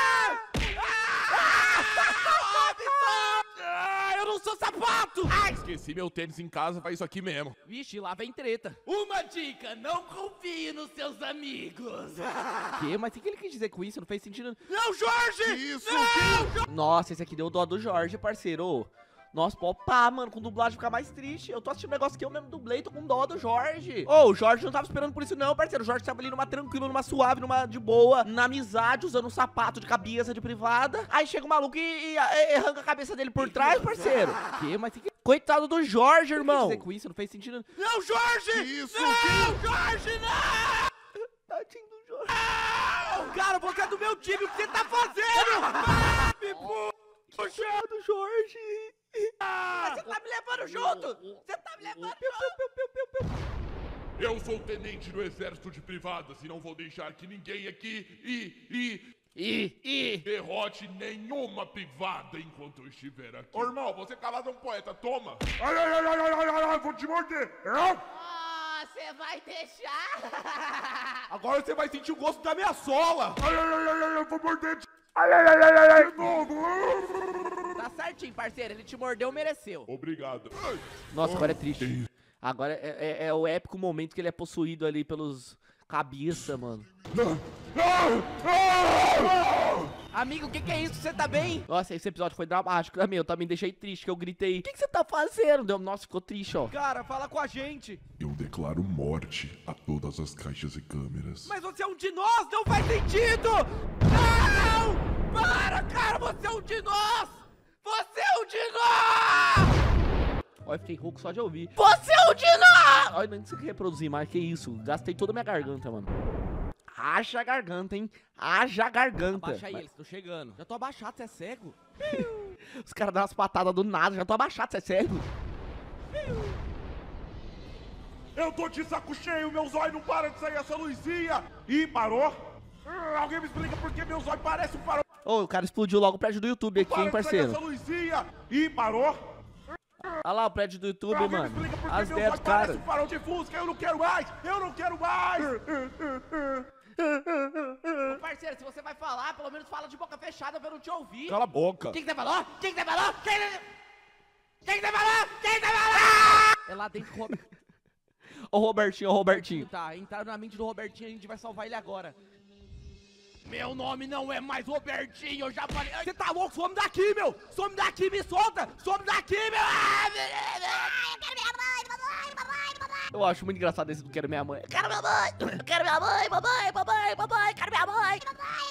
Ah, eu não sou sapato! Esqueci meu tênis em casa, faz isso aqui mesmo. Vixe, lá vem treta. Uma dica, não confie nos seus amigos. Que? Mas o que ele quis dizer com isso? Não fez sentido. Não, Jorge! Isso, Nossa, esse aqui deu dó do Jorge, parceiro. Ô, nossa, pô, pá, mano, com dublagem fica mais triste. Eu tô assistindo um negócio que eu mesmo dublei, tô com dó do Jorge. Ô, o Jorge não tava esperando por isso não, parceiro. O Jorge tava ali numa tranquila, numa suave, numa de boa, na amizade, usando um sapato de cabeça de privada. Aí chega o maluco e, e, e arranca a cabeça dele por trás, parceiro. Que? Mas que... Coitado do Jorge, irmão. O que com isso? Não fez sentido. Não, Jorge! Isso, Não, Jorge, não! Tadinho do Jorge. Não! Cara, você é do meu time, o que você tá fazendo? Ah, me pu... Coitado, Jorge. Ah, você tá me levando junto! Você tá me levando junto! Eu sou o tenente do exército de privadas e não vou deixar que ninguém aqui e, e, Ih, ih. derrote nenhuma privada enquanto eu estiver aqui. Ô, irmão, você calado é um poeta, toma! Ai, ai, ai, ai, ai, ai, ai, vou te morder! Ah, você vai deixar? Agora você vai sentir o gosto da minha sola! Ai, ai, ai, ai, ai, eu vou morder! Ai, ai, ai, ai, ai, ai, de novo! Tá certinho, parceiro. Ele te mordeu, mereceu. Obrigado. Nossa, agora é triste. Agora é, é- é o épico momento que ele é possuído ali pelos cabeça, mano. Amigo, o que, que é isso? Você tá bem? Nossa, esse episódio foi dramático também. Eu também deixei triste, que eu gritei. O que, que você tá fazendo? Deu- Nossa, ficou triste, ó. Cara, fala com a gente! Eu declaro morte a todas as caixas e câmeras. Mas você é um de nós, não faz sentido! Não! Para, cara, você é um de nós! Você é um de nós! Olha, fiquei rouco só de ouvir. Você é um de nós! Olha, não sei reproduzir mais, que isso. Gastei toda a minha garganta, mano. Haja garganta, hein? Haja garganta. Abaixa aí, eles estão chegando. Já tô abaixado, você é cego? Os caras dão umas patadas do nada, já tô abaixado, você é cego? Eu tô de saco cheio, meu zóio não para de sair essa luzinha! Ih, parou? Ah, alguém me explica por que meu zóio parece um farol? Ô, o cara explodiu logo o prédio do YouTube aqui, hein, Para de sair parceiro? essa luzinha! Ih, parou? Olha lá o prédio do YouTube, Alguém me mano. explica por que As meu ideias zóio do cara. parece um farol de fusca! Eu não quero mais! Eu não quero mais! Ô, parceiro, se você vai falar, pelo menos fala de boca fechada pra eu não te ouvir. Cala a boca! O que, que você falou? O que, que você falou? O que, que que você falou? O que, que você falou? É lá dentro, Roberto. Ô, Robertinho, ô, Robertinho. Tá, entraram na mente do Robertinho, a gente vai salvar ele agora. Meu nome não é mais Robertinho, eu já falei. Você tá louco? Some daqui, meu! Some daqui, me solta! Some daqui, meu! Ah, Eu acho muito engraçado esse do Quero Minha Mãe. Quero minha mãe! Eu quero minha mãe, mamãe, mamãe, mamãe, quero minha mãe!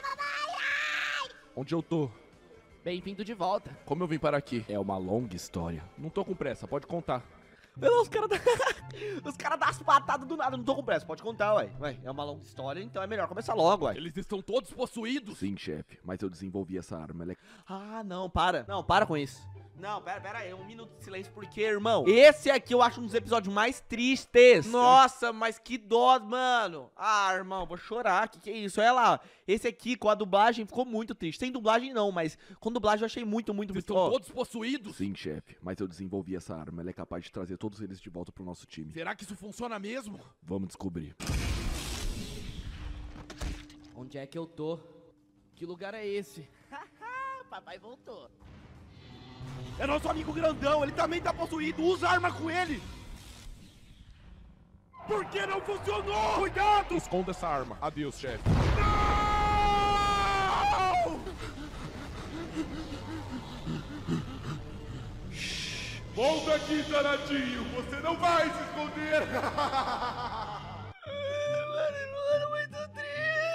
Onde eu tô? Bem-vindo de volta. Como eu vim para aqui? É uma longa história. Não tô com pressa, pode contar. Não, os caras os cara dão as patadas do nada, não tô com pressa, pode contar, ué. Ué, é uma longa história, então é melhor começar logo, ué. Eles estão todos possuídos? Sim, chefe, mas eu desenvolvi essa arma. Ela é... Ah, não, para. Não, para com isso. Não, pera, pera aí, um minuto de silêncio, porque, irmão, esse aqui eu acho um dos episódios mais tristes. Nossa, mas que dó, mano. Ah, irmão, vou chorar, que que é isso? Olha lá, esse aqui com a dublagem ficou muito triste. Sem dublagem não, mas com dublagem eu achei muito, muito, Vocês muito... estão ó. todos possuídos? Sim, chefe, mas eu desenvolvi essa arma. Ela é capaz de trazer todos eles de volta pro nosso time. Será que isso funciona mesmo? Vamos descobrir. Onde é que eu tô? Que lugar é esse? Papai voltou. É nosso amigo grandão, ele também tá possuído. Usa a arma com ele. Por que não funcionou? Cuidado! Esconda essa arma. Adeus, chefe. Não! Volta aqui, taradinho. Você não vai se esconder. Mano, muito triste.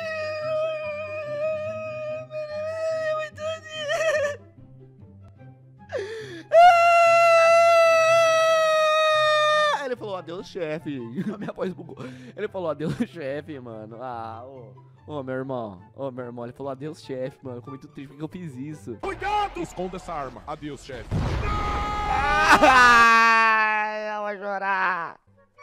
Muito triste. Ele falou adeus, chefe. A minha voz bugou. Ele falou adeus, chefe, mano. Ah, ô. Ô, meu irmão. Ô, meu irmão. Ele falou adeus, chefe, mano. Ficou muito triste porque eu fiz isso. Cuidado! Esconda essa arma. Adeus, chefe. Ai, eu vou chorar.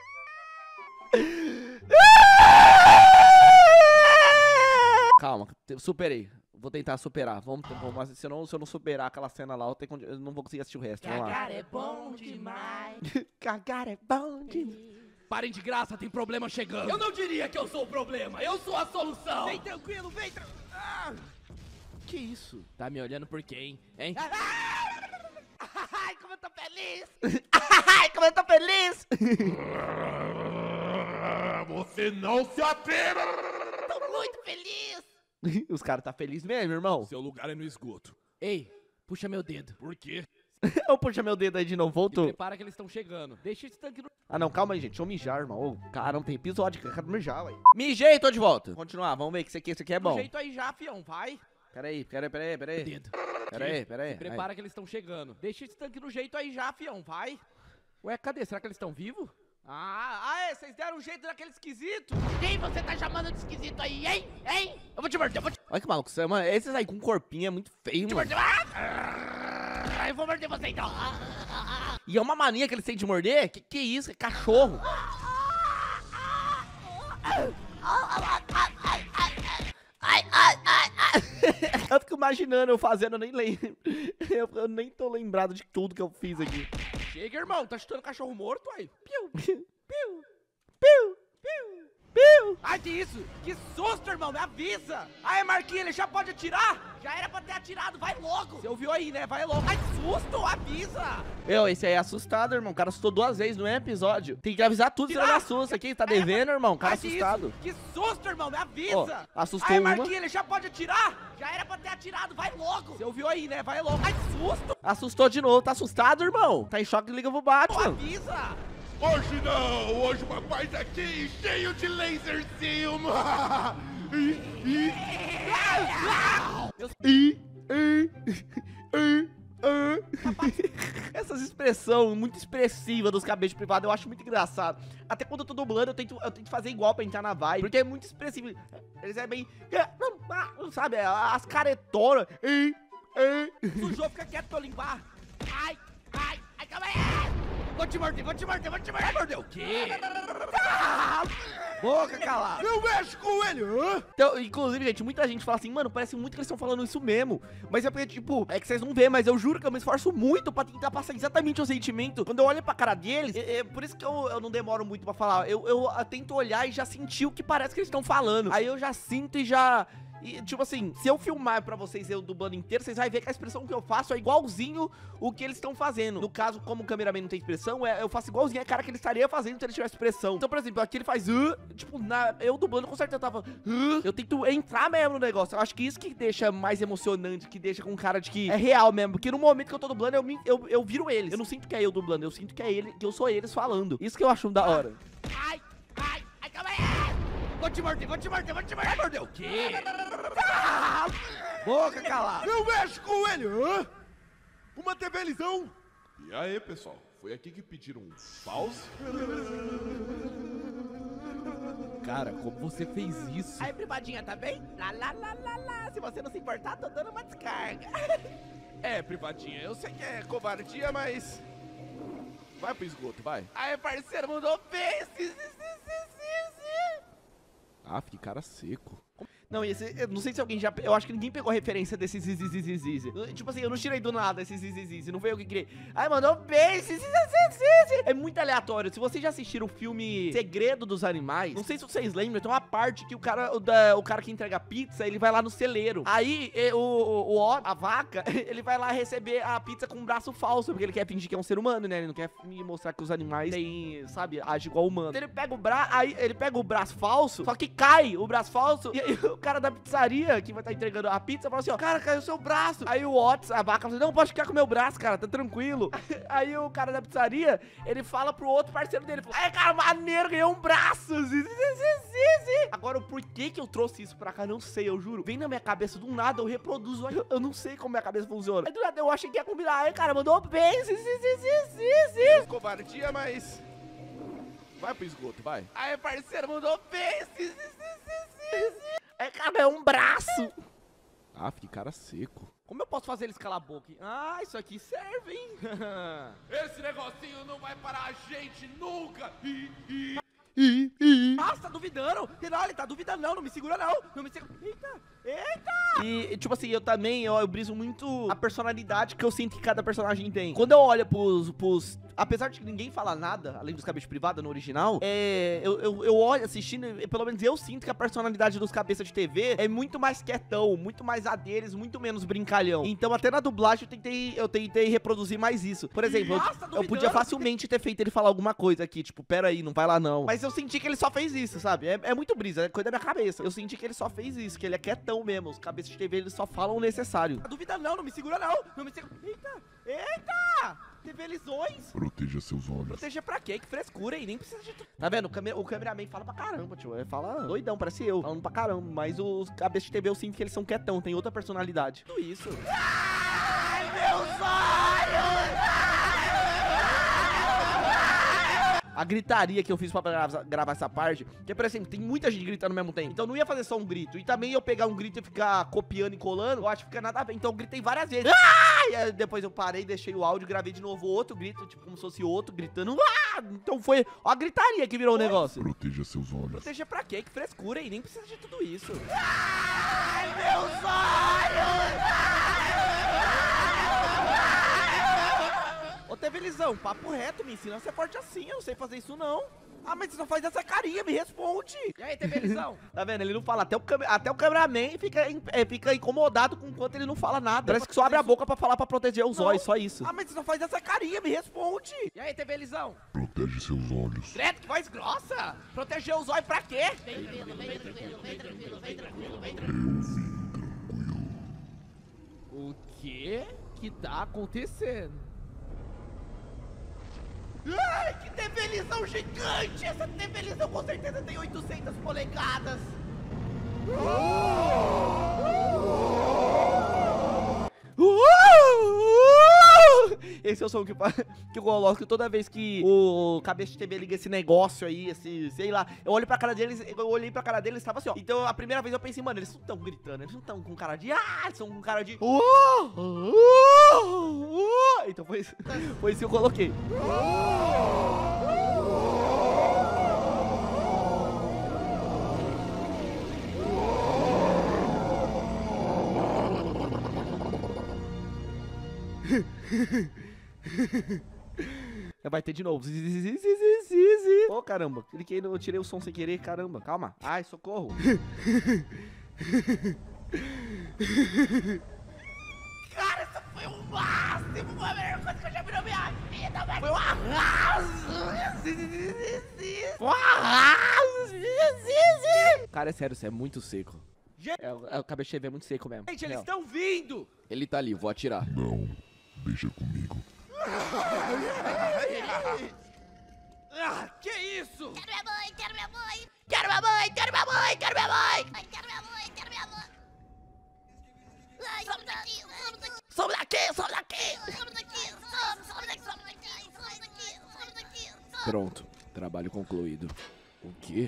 Calma, te- superei. Vou tentar superar. Vamos, vamos se, eu não, se eu não superar aquela cena lá, eu, tenho, que- eu não vou conseguir assistir o resto. Vamos lá. Cagar é bom demais. Cagar é bom demais. Parem de graça, tem problema chegando. Eu não diria que eu sou o problema, eu sou a solução. Vem tranquilo, vem tranquilo. Que isso? Tá me olhando por quem, hein? Ai, como eu tô feliz. Ai, como eu tô feliz! Você não se atreva. Tô muito feliz. Os caras tá feliz mesmo, irmão. Seu lugar é no esgoto. Ei, puxa meu dedo. Por quê? Eu puxa meu dedo aí de novo, E voltou. prepara que eles estão chegando. Deixa esse tanque no... Ah não, calma aí, gente. Deixa eu mijar, irmão. Ô, caramba, tem episódio que eu quero mijar, ué. Mijei, tô de volta. Continuar, vamos ver que isso aqui, isso aqui é Do bom. jeito aí já, fião, vai. Peraí, peraí, peraí, peraí. Dedo. Peraí, peraí. Prepara que eles estão chegando. Deixa esse tanque no jeito aí já, fião, vai. Ué, cadê? Será que eles estão vivos? Ah, ah, é, vocês deram um jeito naquele esquisito. Quem você tá chamando de esquisito aí, hein? Hein? Eu vou te morder, eu vou te Olha que maluco, você, mano, esses aí com corpinho é muito feio, mano. morder. Ah, eu vou morder você então. Ah, ah, E é uma mania que eles têm de morder? Que que é isso? É cachorro. Ai, ai, ai, ai. Eu fico imaginando eu fazendo, eu nem lembro. Eu, eu nem tô lembrado de tudo que eu fiz aqui. Chega, irmão. Tá chutando cachorro morto, aí. Piu, piu, piu, piu, piu. Ai, que isso? Que susto, irmão, me avisa. Ai, Marquinhos, ele já pode atirar? Já era pra ter atirado, vai logo. Você ouviu aí, né? Vai logo. Ai, que susto, avisa. Eu, esse aí é assustado, irmão. O cara assustou duas vezes, não é episódio. Tem que avisar tudo, senão ele assusta aqui. Tá devendo, irmão? O cara Ai, que assustado. isso? Que susto, irmão, me avisa. Ó, assustou Ai, uma. Marquinhos, ele já pode atirar? Já era pra ter atirado, vai logo. Você ouviu aí, né? Vai logo. Ai, que susto, Assustou de novo. Tá assustado, irmão? Tá em choque, liga pro Batman. avisa. Hoje não. Hoje o papai tá aqui cheio de laserzinho. E, e, E, e, e, e. Essas expressões muito expressivas dos cabelos privados eu acho muito engraçado. Até quando eu tô dublando, eu tento, eu tento fazer igual pra entrar na vibe. Porque é muito expressivo. Eles é bem. Sabe, as caretonas. E, e. Sujou, fica quieto pra eu limpar. Ai, ai, ai, calma aí. Vou te morder, vou te morder, vou te morder. Vai morder o quê? Boca calada. Não mexe com ele. Hã? Então, inclusive, gente, muita gente fala assim, mano, parece muito que eles estão falando isso mesmo. Mas é porque, tipo, é que vocês não vê, mas eu juro que eu me esforço muito pra tentar passar exatamente o sentimento. Quando eu olho pra cara deles, é, é por isso que eu, eu não demoro muito pra falar. Eu, eu, eu tento olhar e já sentir o que parece que eles estão falando. Aí eu já sinto e já... E, tipo assim, se eu filmar pra vocês eu dublando inteiro, vocês vão ver que a expressão que eu faço é igualzinho o que eles estão fazendo. No caso, como o cameraman não tem expressão, é, eu faço igualzinho a cara que ele estaria fazendo se ele tivesse expressão. Então, por exemplo, aqui ele faz... Uh, tipo, na, eu dublando, com certeza eu tava... Uh, eu tento entrar mesmo no negócio. Eu acho que isso que deixa mais emocionante, que deixa com cara de que é real mesmo. Porque no momento que eu tô dublando, eu, me, eu, eu viro eles. Eu não sinto que é eu dublando, eu sinto que é ele, que eu sou eles falando. Isso que eu acho da hora. Ai, ai, ai, calma aí. Vou te morder, vou te morder, vou te morder. Vai morder o quê? Boca calada. Não mexe com ele. Hã? Uma T V lisão. e aí, pessoal? Foi aqui que pediram um pause? Cara, como você fez isso? Aí, privadinha, tá bem? Lá, lá, lá, lá, lá. Se você não se importar, tô dando uma descarga. É, privadinha, eu sei que é covardia, mas... Vai pro esgoto, vai. Aí, parceiro, mandou bem. Sim, sim, sim, sim, sim, sim. Ah, que cara seco. Não, e esse, eu não sei se alguém já... Eu acho que ninguém pegou a referência desse zizi, zizi, zizi. Tipo assim, eu não tirei do nada esse zizi, zizi. Não foi eu que criei. Ai, mandou bem, zizi, zizi, zizi. É muito aleatório. Se vocês já assistiram o filme Segredo dos Animais, não sei se vocês lembram, tem uma parte que o cara, o, da, o cara que entrega pizza, ele vai lá no celeiro. Aí, e, o, o, o, a vaca, ele vai lá receber a pizza com um braço falso, porque ele quer fingir que é um ser humano, né? Ele não quer me mostrar que os animais têm, sabe, agem igual humano. Então ele pega o braço, aí ele pega o braço falso, só que cai o braço falso, e aí o cara da pizzaria, que vai estar entregando a pizza, fala assim, ó, cara, caiu o seu braço. Aí o Otis, a vaca, fala assim, não, pode ficar com o meu braço, cara, tá tranquilo. Aí o cara da pizzaria, ele fala pro outro parceiro dele, fala, é, cara, maneiro, ganhou um braço. Agora, o porquê que eu trouxe isso pra cá, não sei, eu juro. Vem na minha cabeça, do nada, eu reproduzo, eu, eu não sei como minha cabeça funciona. Aí do nada, eu achei que ia combinar, aí, cara, mandou bem, Covardia, mas... Vai pro esgoto, vai. Aí, parceiro, mandou bem. Sim, sim, sim, sim, sim. É, cara, é um braço. Ah, que cara seco. Como eu posso fazer ele escalar a boca? Ah, isso aqui serve, hein? Esse negocinho não vai parar a gente nunca. Ih, ih. Ih, ih. Ah, você tá duvidando? Não, ele tá duvidando não, não me segura não. Não me segura. Eita, eita. E, tipo assim, eu também, eu, eu briso muito a personalidade que eu sinto que cada personagem tem. Quando eu olho pros, pros apesar de que ninguém fala nada, além dos cabeças privadas no original, é, eu, eu, eu olho assistindo, e pelo menos eu sinto que a personalidade dos cabeças de T V é muito mais quietão, muito mais a deles, muito menos brincalhão. Então até na dublagem eu tentei, eu tentei reproduzir mais isso. Por exemplo, Nossa, eu, eu podia facilmente ter feito ele falar alguma coisa aqui, tipo, pera aí, não vai lá não. Mas eu senti que ele só fez isso, sabe? É, é muito brisa, é coisa da minha cabeça. Eu senti que ele só fez isso, que ele é quietão mesmo. Os cabeças de T V, eles só falam o necessário. Tá duvidando não, não me segura não. Não me segura. Eita, eita. T V lisões. Proteja seus olhos. Proteger pra quê? Que frescura, hein? Nem precisa de tudo. Tá vendo? O, câmera, o cameraman fala pra caramba, tio. Ele fala doidão, parece eu, falando pra caramba. Mas os cabeças de T V eu sinto que eles são quietão, tem outra personalidade. Tudo isso. Ai, meus olhos! A gritaria que eu fiz pra gravar, gravar essa parte, que, por exemplo, tem muita gente gritando ao mesmo tempo. Então não ia fazer só um grito. E também eu pegar um grito e ficar copiando e colando, eu acho que fica nada a ver. Então eu gritei várias vezes. Ah! E aí depois eu parei, deixei o áudio, gravei de novo outro grito, tipo como se fosse outro gritando. Ah! Então foi ó, a gritaria que virou o negócio. Proteja seus olhos. Proteger pra quê? Que frescura, hein? Nem precisa de tudo isso. Ai, meus olhos! Ô, T V Lisão, papo reto, me ensina a ser forte assim, eu não sei fazer isso não. Ah, mas você só faz essa carinha, me responde. E aí, T V Lisão? Tá vendo? Ele não fala, até o, cam até o cameraman fica, é, fica incomodado com enquanto ele não fala nada. Parece que só abre a boca pra falar pra proteger os Não. olhos, só isso. Ah, mas você só faz essa carinha, me responde. E aí, T V Lisão? Protege seus olhos. Credo, que voz grossa. Proteger os olhos pra quê? Eu vim tranquilo. O que que tá acontecendo? Ai, que T V Lisão gigante! Essa T V Lisão com certeza tem oitocentas polegadas. Esse é o som que, que eu coloco toda vez que o cabeça de T V liga esse negócio aí, esse, sei lá. Eu olho pra cara deles, eu olhei pra cara deles e tava assim, ó. Então a primeira vez eu pensei, mano, eles não tão gritando, eles não tão com cara de ah, eles são com cara de oh, oh, oh, oh. Então foi isso, foi isso que eu coloquei. Vai ter de novo. Ô, oh, caramba. Cliquei no... Eu tirei o som sem querer. Caramba. Calma. Ai, socorro. Cara, isso foi o máximo. Foi a melhor coisa que eu já vi na minha vida, velho. Foi um arraso. Foi um arraso. Cara, é sério, isso é muito seco. É, o- é, o cabeça de T V é muito seco mesmo. Gente, eles Real. estão vindo. Ele tá ali, vou atirar. Não, deixa comigo. Ah, que isso? Quero minha mãe, quero minha mãe! Quero minha mãe, quero minha mãe, quero minha mãe! Ai, quero minha mãe, quero minha mãe! Ai, some daqui, some daqui! Some daqui, some daqui! Some daqui, some, some daqui, some daqui, some daqui, some daqui, some! Pronto, trabalho concluído. O quê?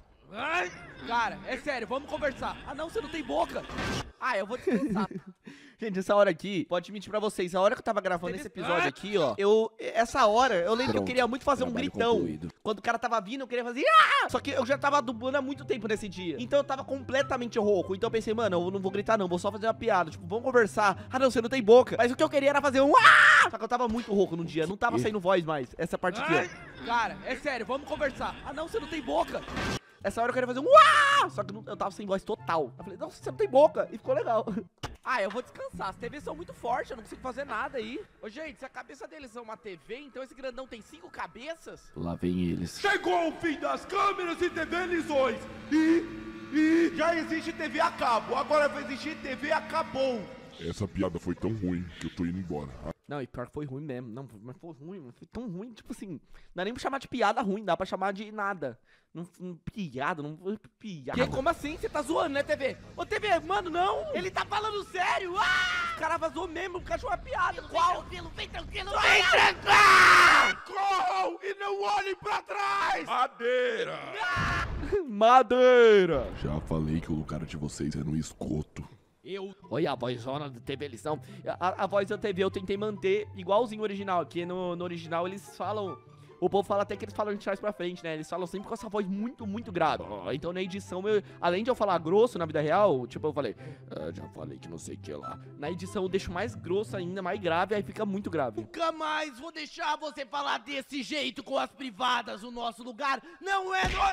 Ai, cara, é sério, vamos conversar. Ah, não, você não tem boca. Ah, eu vou descansar. Gente, essa hora aqui, pode mentir pra vocês, a hora que eu tava gravando esse episódio aqui, ó, eu, essa hora, eu lembro que eu queria muito fazer um gritão. Quando o cara tava vindo, eu queria fazer, ah! Só que eu já tava dublando há muito tempo nesse dia. Então eu tava completamente rouco. Então eu pensei, mano, eu não vou gritar não, vou só fazer uma piada. Tipo, vamos conversar. Ah, não, você não tem boca. Mas o que eu queria era fazer um, ah! Só que eu tava muito rouco no dia, não tava saindo voz mais. Essa parte aqui, ó. Cara, é sério, vamos conversar. Ah, não, você não tem boca. Essa hora eu queria fazer um, ah! Só que eu tava sem voz total. Eu falei, não, você não tem boca. E ficou legal. Ah, eu vou descansar. As T Vs são muito fortes, eu não consigo fazer nada aí. Ô, gente, se a cabeça deles é uma T V, então esse grandão tem cinco cabeças? Lá vem eles. Chegou o fim das câmeras e T V lisões. E, e já existe T V a cabo. Agora vai existir T V acabou. Essa piada foi tão ruim que eu tô indo embora. Não, e pior que foi ruim mesmo. Não, mas foi ruim, foi tão ruim, tipo assim, não dá nem pra chamar de piada ruim, dá pra chamar de nada. Não, não piada, não foi piada. Que? Como assim? Você tá zoando, né, T V? Ô, T V, mano, não! Ele tá falando sério! Ah! O cara vazou mesmo, o cara achou uma piada. Qual? Vem tranquilo, vem tranquilo. Vem tranquilo! Corram e não olhem pra trás. Madeira. Madeira! Já falei que o lugar de vocês é no esgoto. Eu... Olha a vozona do T V, eles são... A, a voz da T V eu tentei manter igualzinho o original, que no, no original eles falam... O povo fala até que eles falam de trás pra frente, né? Eles falam sempre com essa voz muito, muito grave. Então na edição, eu, além de eu falar grosso na vida real, tipo, eu falei... Ah, já falei que não sei o que lá. Na edição eu deixo mais grosso ainda, mais grave, aí fica muito grave. Nunca mais vou deixar você falar desse jeito com as privadas. O nosso lugar não é no...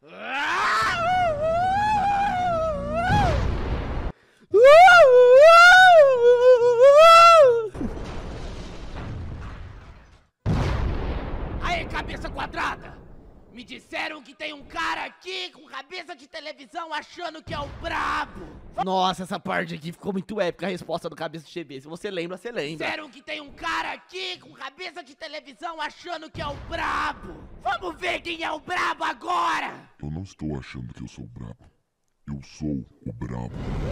Aê, cabeça quadrada! Me disseram que tem um cara aqui com cabeça de televisão achando que é o brabo! Nossa, essa parte aqui ficou muito épica, a resposta do cabeça de T V. Se você lembra, você lembra. Disseram que tem um cara aqui com cabeça de televisão achando que é o brabo! Vamos ver quem é o brabo agora! Eu não estou achando que eu sou brabo. Eu sou o brabo.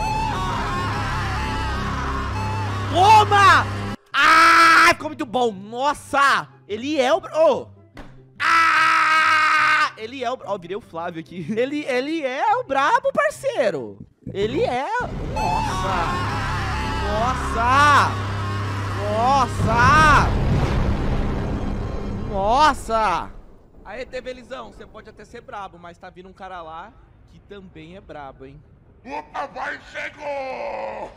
Toma! Ah, ficou muito bom. Nossa, ele é o... Oh. Ah, ele é o... Ó, oh, virei o Flávio aqui. Ele, ele é o brabo, parceiro. Ele é... Nossa. Nossa. Nossa. Nossa. Aê, T V Lisão, você pode até ser brabo, mas tá vindo um cara lá que também é brabo, hein? Opa, vai, chegou!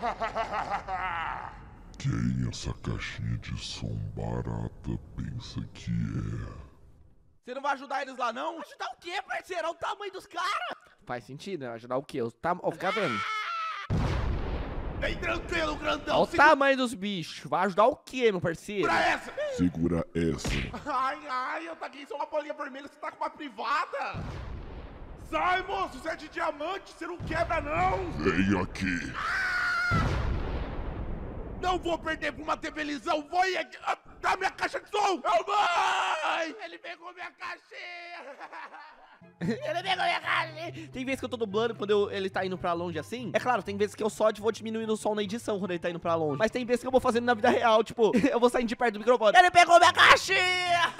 Quem essa caixinha de som barata pensa que é? Você não vai ajudar eles lá, não? Ajudar o quê, parceiro? Olha o tamanho dos caras! Faz sentido, né? Ajudar o quê? Os tam... Ó, fica vendo. Vem tranquilo, grandão. Olha o tamanho dos bichos. Vai ajudar o quê, meu parceiro? Segura essa. Segura essa. Ai, ai, eu tá aqui, sou uma bolinha vermelha, você tá com uma privada. Sai, moço, você é de diamante, você não quebra, não. Vem aqui. Não vou perder pra uma T V Lisão, vou ir aqui. Ah, dá minha caixa de som. Oh, mãe! Ele pegou minha caixinha! Ele pegou minha caixinha! Tem vezes que eu tô dublando quando eu, ele tá indo pra longe assim. É claro, tem vezes que eu só vou diminuindo o som na edição quando ele tá indo pra longe. Mas tem vezes que eu vou fazendo na vida real, tipo, eu vou saindo de perto do microfone. Ele pegou minha caixinha!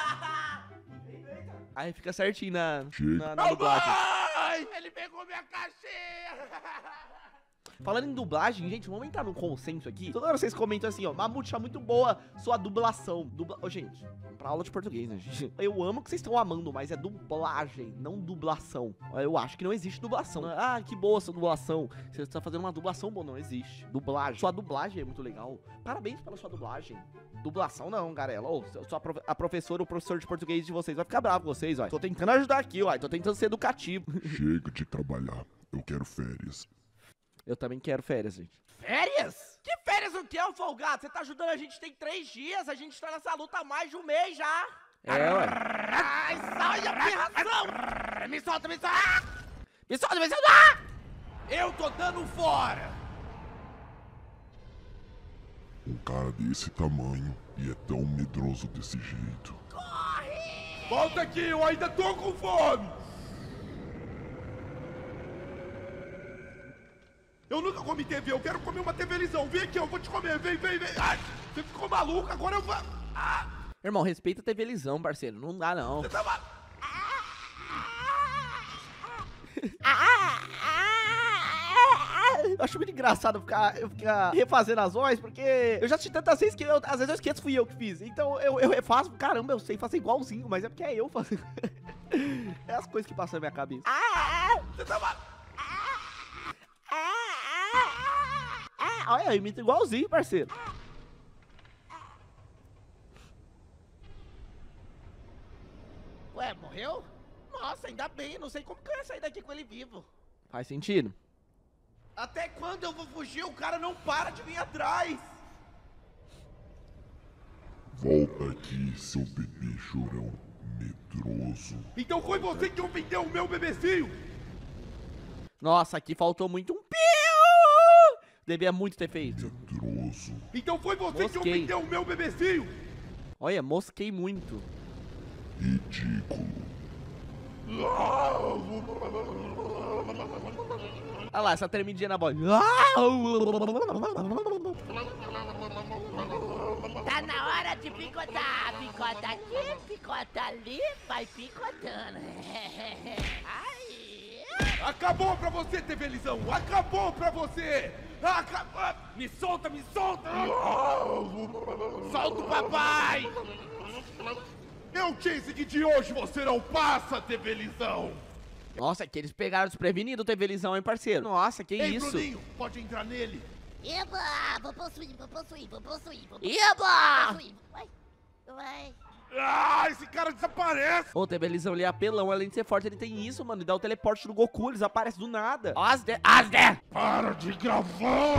Aí fica certinho na, na, na dublagem. Mãe! Ele pegou minha caixinha! Falando em dublagem, gente, vamos entrar num consenso aqui. Toda hora vocês comentam assim, ó, Mamute, tá muito boa sua dublação. Dubla... Ô, gente, pra aula de português, né, gente? Eu amo que vocês estão amando, mas é dublagem, não dublação. Eu acho que não existe dublação. Ah, que boa sua dublação. Você tá fazendo uma dublação boa, não existe. Dublagem. Sua dublagem é muito legal. Parabéns pela sua dublagem. Dublação não, Garela. Ô, sua prof... a professora ou o professor de português de vocês vai ficar bravo com vocês, ó. Tô tentando ajudar aqui, ó. Tô tentando ser educativo. Chega de trabalhar. Eu quero férias. Eu também quero férias, gente. Férias? Que férias o que é, o folgado? Você tá ajudando a gente tem três dias, a gente tá nessa luta há mais de um mês já. É, ué. Ai, sai a pirração! Me solta, me solta! Me solta, me solta! Eu tô dando fora! Um cara desse tamanho e é tão medroso desse jeito. Volta aqui, eu ainda tô com fome. Eu nunca comi T V, eu quero comer uma T V Lisão. Vem aqui, eu vou te comer, vem, vem, vem. Ai, você ficou maluco, agora eu vou... Ah, Irmão, respeita a T V Lisão, parceiro. Não dá, não. você tá mal... Eu acho muito engraçado ficar, eu ficar refazendo as vozes, porque eu já assisti tantas vezes que eu, às vezes eu esqueço fui eu que fiz. Então eu, eu refaço, caramba, eu sei fazer igualzinho, mas é porque é eu fazendo. É as coisas que passam na minha cabeça. Ah, você tá mal. Olha, eu imito igualzinho, parceiro. Ué, morreu? Nossa, ainda bem, não sei como que eu ia sair daqui com ele vivo. Faz sentido. Até quando eu vou fugir? O cara não para de vir atrás. Volta aqui, seu bebê chorão medroso. Então foi você que ofendeu o meu bebezinho? Nossa, aqui faltou muito um piu. Devia muito ter feito. Medroso. Então foi você Mosquei. que ofendeu o meu bebezinho? Olha, mosquei muito. Ridículo. Olha lá, essa tremidinha na voz. Tá na hora de picotar. Picota aqui, picota ali, vai picotando. Ai. Acabou pra você, Tevelizão! Acabou pra você! Acabou! Me solta, me solta! Solta o papai! Eu disse que de hoje você não passa, Tevelizão! Nossa, que eles pegaram desprevenido o Tevelizão, hein, parceiro? Nossa, que Ei, isso? Bruninho, pode entrar nele! Eba! Vou possuir, vou possuir, vou possuir, vou possuir. Eba! possuir. Uai, uai. Ah, esse cara desaparece! Ô, o Tevelizão, ele é apelão. Além de ser forte, ele tem isso, mano. Ele dá o teleporte do Goku, eles aparecem do nada. Asder, Asder! Para de gravar!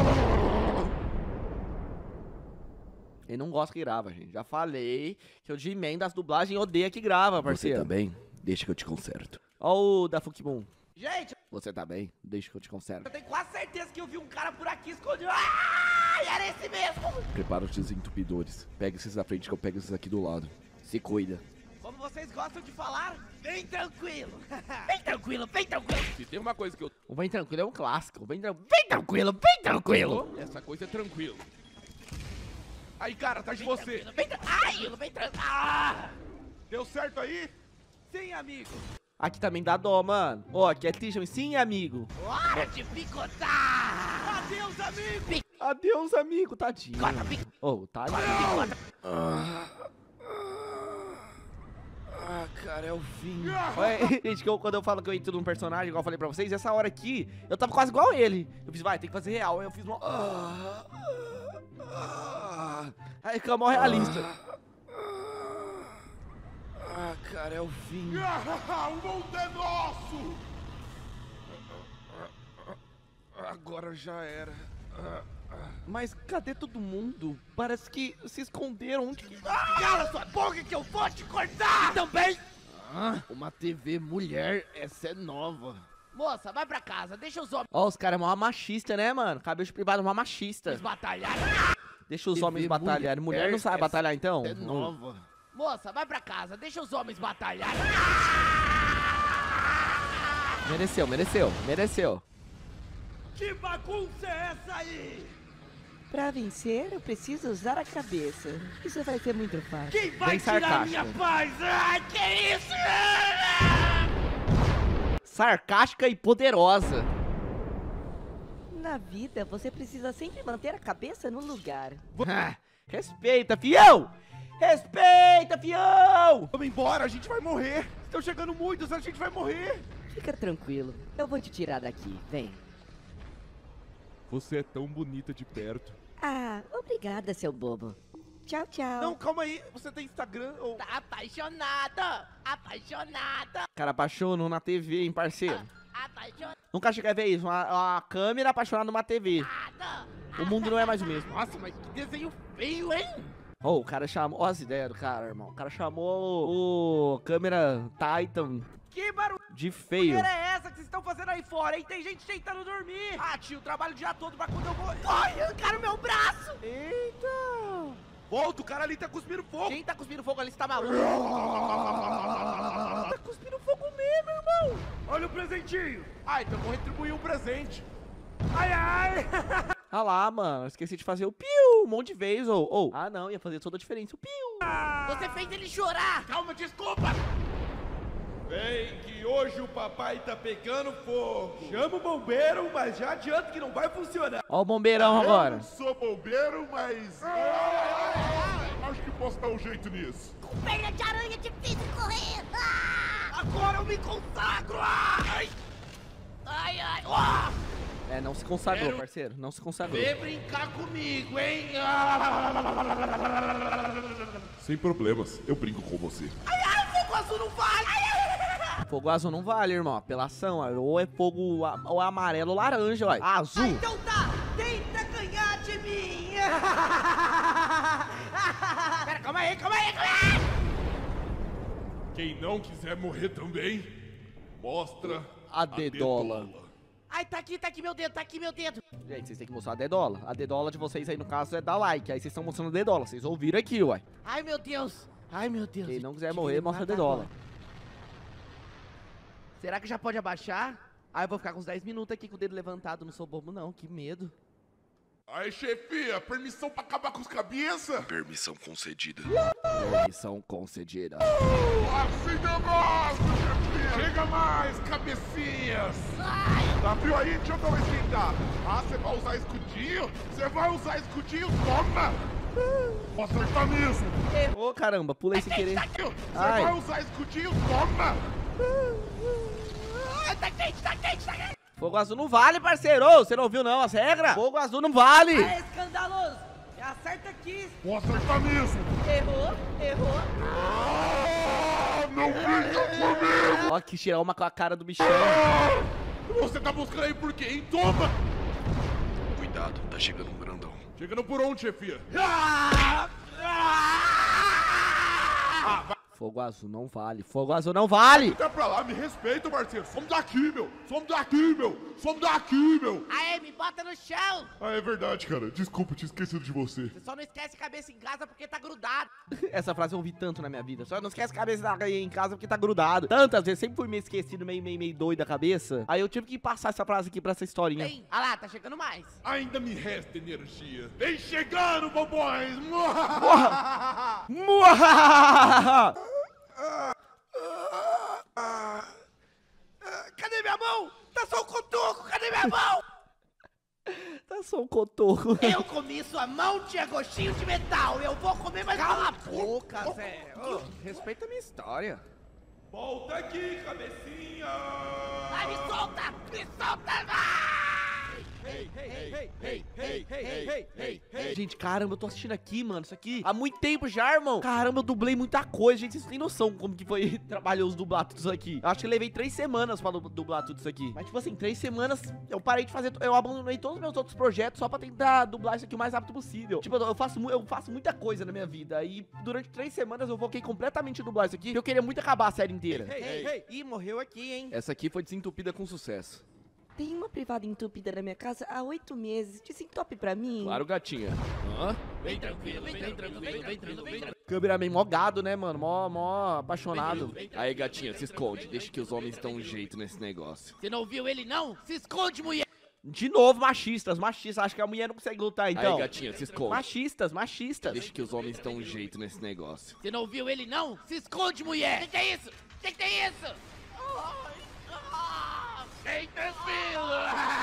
Ele não gosta que grava, gente. Já falei que o G-Man das dublagens odeia que grava, parceiro. Você tá bem? Deixa que eu te conserto. Ó o da Fukimon. Gente, Você tá bem? Deixa que eu te conserto. eu tenho quase certeza que eu vi um cara por aqui escondido. Ai, era esse mesmo! Prepara os desentupidores. Pega esses da frente que eu pego esses aqui do lado. Se cuida. Como vocês gostam de falar, bem tranquilo. Bem tranquilo, bem tranquilo. Se tem uma coisa que eu... O Bem Tranquilo é um clássico. Bem, tra... bem tranquilo, bem tranquilo. Essa coisa é tranquilo. Aí, cara, tá de você. Tranquilo, bem tranquilo. Ai, bem tranquilo. Ah! Deu certo aí? Sim, amigo. Aqui também dá dó, mano. Ó, aqui é Tishan. Sim, amigo. Hora de picotar. Adeus, amigo. Adeus, amigo. Tadinho. Picota, picota, Ô, tadinho. picota. Ah, cara, é o fim. Olha, gente, que eu, quando eu falo que eu entro num personagem, igual eu falei pra vocês, essa hora aqui, eu tava quase igual ele. Eu fiz, vai, tem que fazer real. Aí eu fiz uma... Ah, ah, ah. Aí fica mó realista. Ah, cara, é o fim. Ah, o mundo é nosso! Agora já era. Mas cadê todo mundo? Parece que se esconderam. Onde que... Cala sua boca que eu vou te cortar. Também. Ah, uma T V mulher, essa é nova. Moça, vai pra casa. Deixa os homens Ó, os caras é mó machista, né, mano? Cabelo privado é mó machista. batalhar. Deixa os T V homens batalharem. Mulher, mulher, não sabe essa batalhar, então? É nova. Moça, vai pra casa. Deixa os homens batalhar. Mereceu, mereceu, mereceu. Que bagunça é essa aí? Pra vencer, eu preciso usar a cabeça. Isso vai ser muito fácil. Quem vai Bem tirar sarcástica. minha paz? Ai, que isso? Sarcástica e poderosa. Na vida, você precisa sempre manter a cabeça no lugar. Ah, respeita, fião! Respeita, fião! Vamos embora, a gente vai morrer. Estão chegando muitos, a gente vai morrer. Fica tranquilo, eu vou te tirar daqui, vem. Você é tão bonita de perto. Ah, obrigada, seu bobo. Tchau, tchau. Não, calma aí. Você tem Instagram ou... Tá apaixonada. Apaixonada. Cara, apaixonou na T V, hein, parceiro? Apaixonada. Nunca cheguei a ver isso, uma, uma câmera apaixonada numa T V. O mundo não é mais o mesmo. Nossa, mas que desenho feio, hein? Oh, o cara chamou... Olha as ideias do cara, irmão. O cara chamou o câmera Titan Que barulho de feio. é essa que vocês estão fazendo aí fora, hein? Tem gente tentando dormir. Ah, tio, trabalho o dia todo pra quando eu vou... Ai, arrancaram meu braço. Eita! Volta, o cara ali tá cuspindo fogo. Quem tá cuspindo fogo ali, você tá maluco? Tá cuspindo fogo mesmo, irmão. Olha o presentinho. Ai, então vou retribuir um presente. Ai, ai. Ah lá, mano. Esqueci de fazer o piu um monte de vezes. Ou, ou. Ah, não. Ia fazer toda a diferença. O piu. Você fez ele chorar. Calma, desculpa. Vem que hoje Hoje o papai tá pegando fogo. Chama o bombeiro, mas já adianta que não vai funcionar. Ó o bombeirão Eu agora. não sou bombeiro, mas... Ah, acho que posso dar um jeito nisso. Com perna de aranha é difícil correr. Ah! Agora eu me consagro! Ai! Ai, ai. Ah! É, não se consagrou, Quero- parceiro. Não se consagrou. Vem brincar comigo, hein? Sem problemas, eu brinco com você. Ai, ai, fogo azul não vale! Ai, ai, ai. Fogo azul não vale, irmão. Apelação, ó. Ou é fogo a- ou é amarelo ou laranja, ó. Azul. Então tá, tenta ganhar de mim. Pera, calma aí, calma aí, calma aí! Quem não quiser morrer também, mostra A dedola. Ai, tá aqui, tá aqui meu dedo, tá aqui meu dedo. Gente, vocês têm que mostrar a dedola. A dedola de vocês aí, no caso, é dar like. Aí vocês estão mostrando a dedola. Vocês ouviram aqui, uai. Ai, meu Deus. Ai, meu Deus. Quem não quiser Tive morrer, que mostra a matar dedola. agora. Será que já pode abaixar? Ah, eu vou ficar com uns dez minutos aqui com o dedo levantado. Não sou bobo, não. Que medo. Aí, chefia, permissão pra acabar com os cabeça? Permissão concedida. Missão concedida. Assim eu gosto, chefia! Chega mais, cabecinhas! Tá frio aí? Deixa eu dar uma esquentada. Ah, você vai usar escudinho? Você vai usar escudinho? Toma! Vou acertar mesmo! Ô, caramba, pulei sem querer. Você Ai. vai usar escudinho? Toma! Ai, tá quente, tá quente, tá quente! Fogo azul não vale, parceiro. Ô, você não ouviu, não, as regras? Fogo azul não vale. É escandaloso. Acerta aqui. Vou acertar mesmo! Errou, errou. Ah, não brinca comigo! Ó, que tirar uma com a cara do bichão. Ah, você tá buscando aí por quê, hein? Toma! Cuidado, tá chegando um grandão. Chegando por onde, chefia? Fogo azul não vale. Fogo azul não vale. Fica pra lá, me respeita, parceiro. Somos daqui, meu. Somos daqui, meu. Somos daqui, meu. Aê, me bota no chão. Ah, é verdade, cara. Desculpa, tinha esquecido de você. Você só não esquece a cabeça em casa porque tá grudado. Essa frase eu ouvi tanto na minha vida. Só não esquece a cabeça da aí em casa porque tá grudado. Tantas vezes, sempre fui meio esquecido, meio, meio, meio doido da cabeça. Aí eu tive que passar essa frase aqui pra essa historinha. Tem. Ah lá, tá chegando mais. Ainda me resta energia. Vem chegando, bobões. Muahahaha! Cadê minha mão? Tá só o cotoco, cadê minha mão? Tá só um cotoco. Eu comi sua mão, tinha gostinho de metal. Eu vou comer mais... Cala a boca, Zé. Ô, respeita a minha história. Volta aqui, cabecinha. Vai, me solta, me solta, vai! Gente, caramba, eu tô assistindo aqui, mano, isso aqui há muito tempo já, irmão. Caramba, eu dublei muita coisa, gente, vocês têm noção como que foi trabalhoso dublar tudo isso aqui. Eu acho que eu levei três semanas pra du- dublar tudo isso aqui. Mas, tipo assim, três semanas eu parei de fazer, eu abandonei todos os meus outros projetos só pra tentar dublar isso aqui o mais rápido possível. Tipo, eu faço, mu- eu faço muita coisa na minha vida e durante três semanas eu foquei completamente em dublar isso aqui, porque eu queria muito acabar a série inteira. Ei, ei, ih, morreu aqui, hein? Essa aqui foi desentupida com sucesso. Tem uma privada entupida na minha casa há oito meses. Desentope pra mim. Claro, gatinha. Hã? Vem tranquilo, vem tranquilo, vem tranquilo, vem tranquilo. Cameraman mó gado, né, mano? Mó, mó apaixonado. Aí, gatinha, se esconde. Deixa que os homens dão um jeito nesse negócio. Você não ouviu ele, não? Se esconde, mulher! De novo, machistas, machistas. Acho que a mulher não consegue lutar, então. Aí, gatinha, se esconde. Machistas, machistas. Deixa que os homens dão um jeito nesse negócio. Você não ouviu ele, não? Se esconde, mulher! Que que é isso? Que que é isso? Vem tranquilo!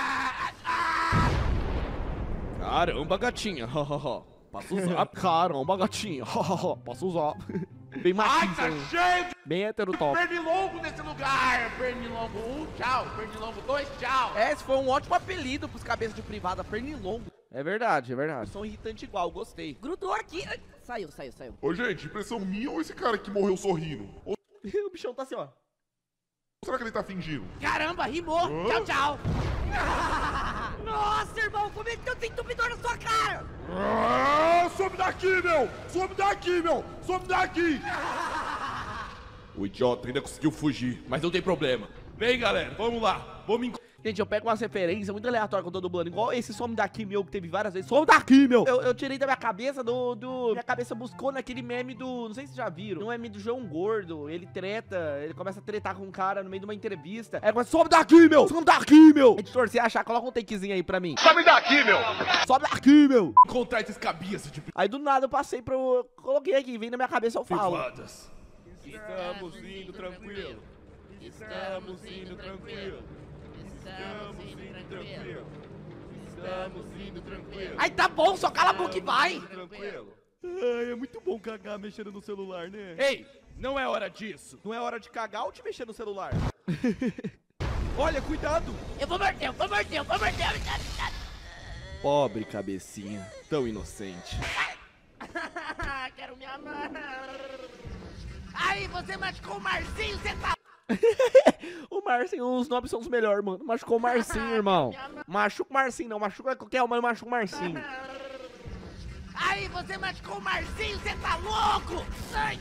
Caramba, gatinha. Posso usar. Caramba, gatinha. Posso usar. Bem Ai, machista. tá hein? cheio de Bem heterotop. pernilongo nesse lugar! Pernilongo um, tchau! Pernilongo dois, tchau! É, esse foi um ótimo apelido pros cabeças de privada, pernilongo. É verdade, é verdade. São irritante igual, gostei. Grudou aqui. Ai, saiu, saiu, saiu. Ô, gente, impressão minha ou esse cara que morreu sorrindo? Ou O bichão tá assim, ó. será que ele tá fingindo? Caramba, rimou! Tchau, tchau! Nossa, irmão, como é que eu tenho entupidor na sua cara? Ah, some daqui, meu! Some daqui, meu! Some daqui! O idiota ainda conseguiu fugir, mas não tem problema. Vem, galera, vamos lá. Vamos encontrar. Gente, eu pego umas referências muito aleatórias que eu tô dublando. Igual esse some daqui meu que teve várias vezes. Some daqui, meu! Eu, eu tirei da minha cabeça do, do... Minha cabeça buscou naquele meme do... Não sei se vocês já viram. No meme do João Gordo. Ele treta. Ele começa a tretar com um cara no meio de uma entrevista. Aí ele começa, some daqui, meu! Some daqui, meu! Editor, se achar, coloca um takezinho aí pra mim. Some daqui, meu! Some daqui, meu! Encontrar esses cabeças de Aí do nada eu passei pro... Eu coloquei aqui. Vem na minha cabeça, eu falo. privadas. Estamos indo tranquilo. Estamos indo tranquilo. Estamos indo tranquilo. Estamos indo tranquilo. Ai, tá bom, só cala a boca e vai. Tranquilo. Ai, é muito bom cagar mexendo no celular, né? Ei, não é hora disso. Não é hora de cagar ou de mexer no celular? Olha, cuidado! Eu vou morder, eu vou morder, eu vou morder. Pobre cabecinha, tão inocente. Quero me amar. Aí, você machucou o Marcinho, você tá... O Marcinho, os nomes são os melhores, mano. Machucou o Marcinho, irmão. Machuca o Marcinho, não. Machuca qualquer um, mas machuca o Marcinho. Aí, você machucou o Marcinho, você tá louco? Ai.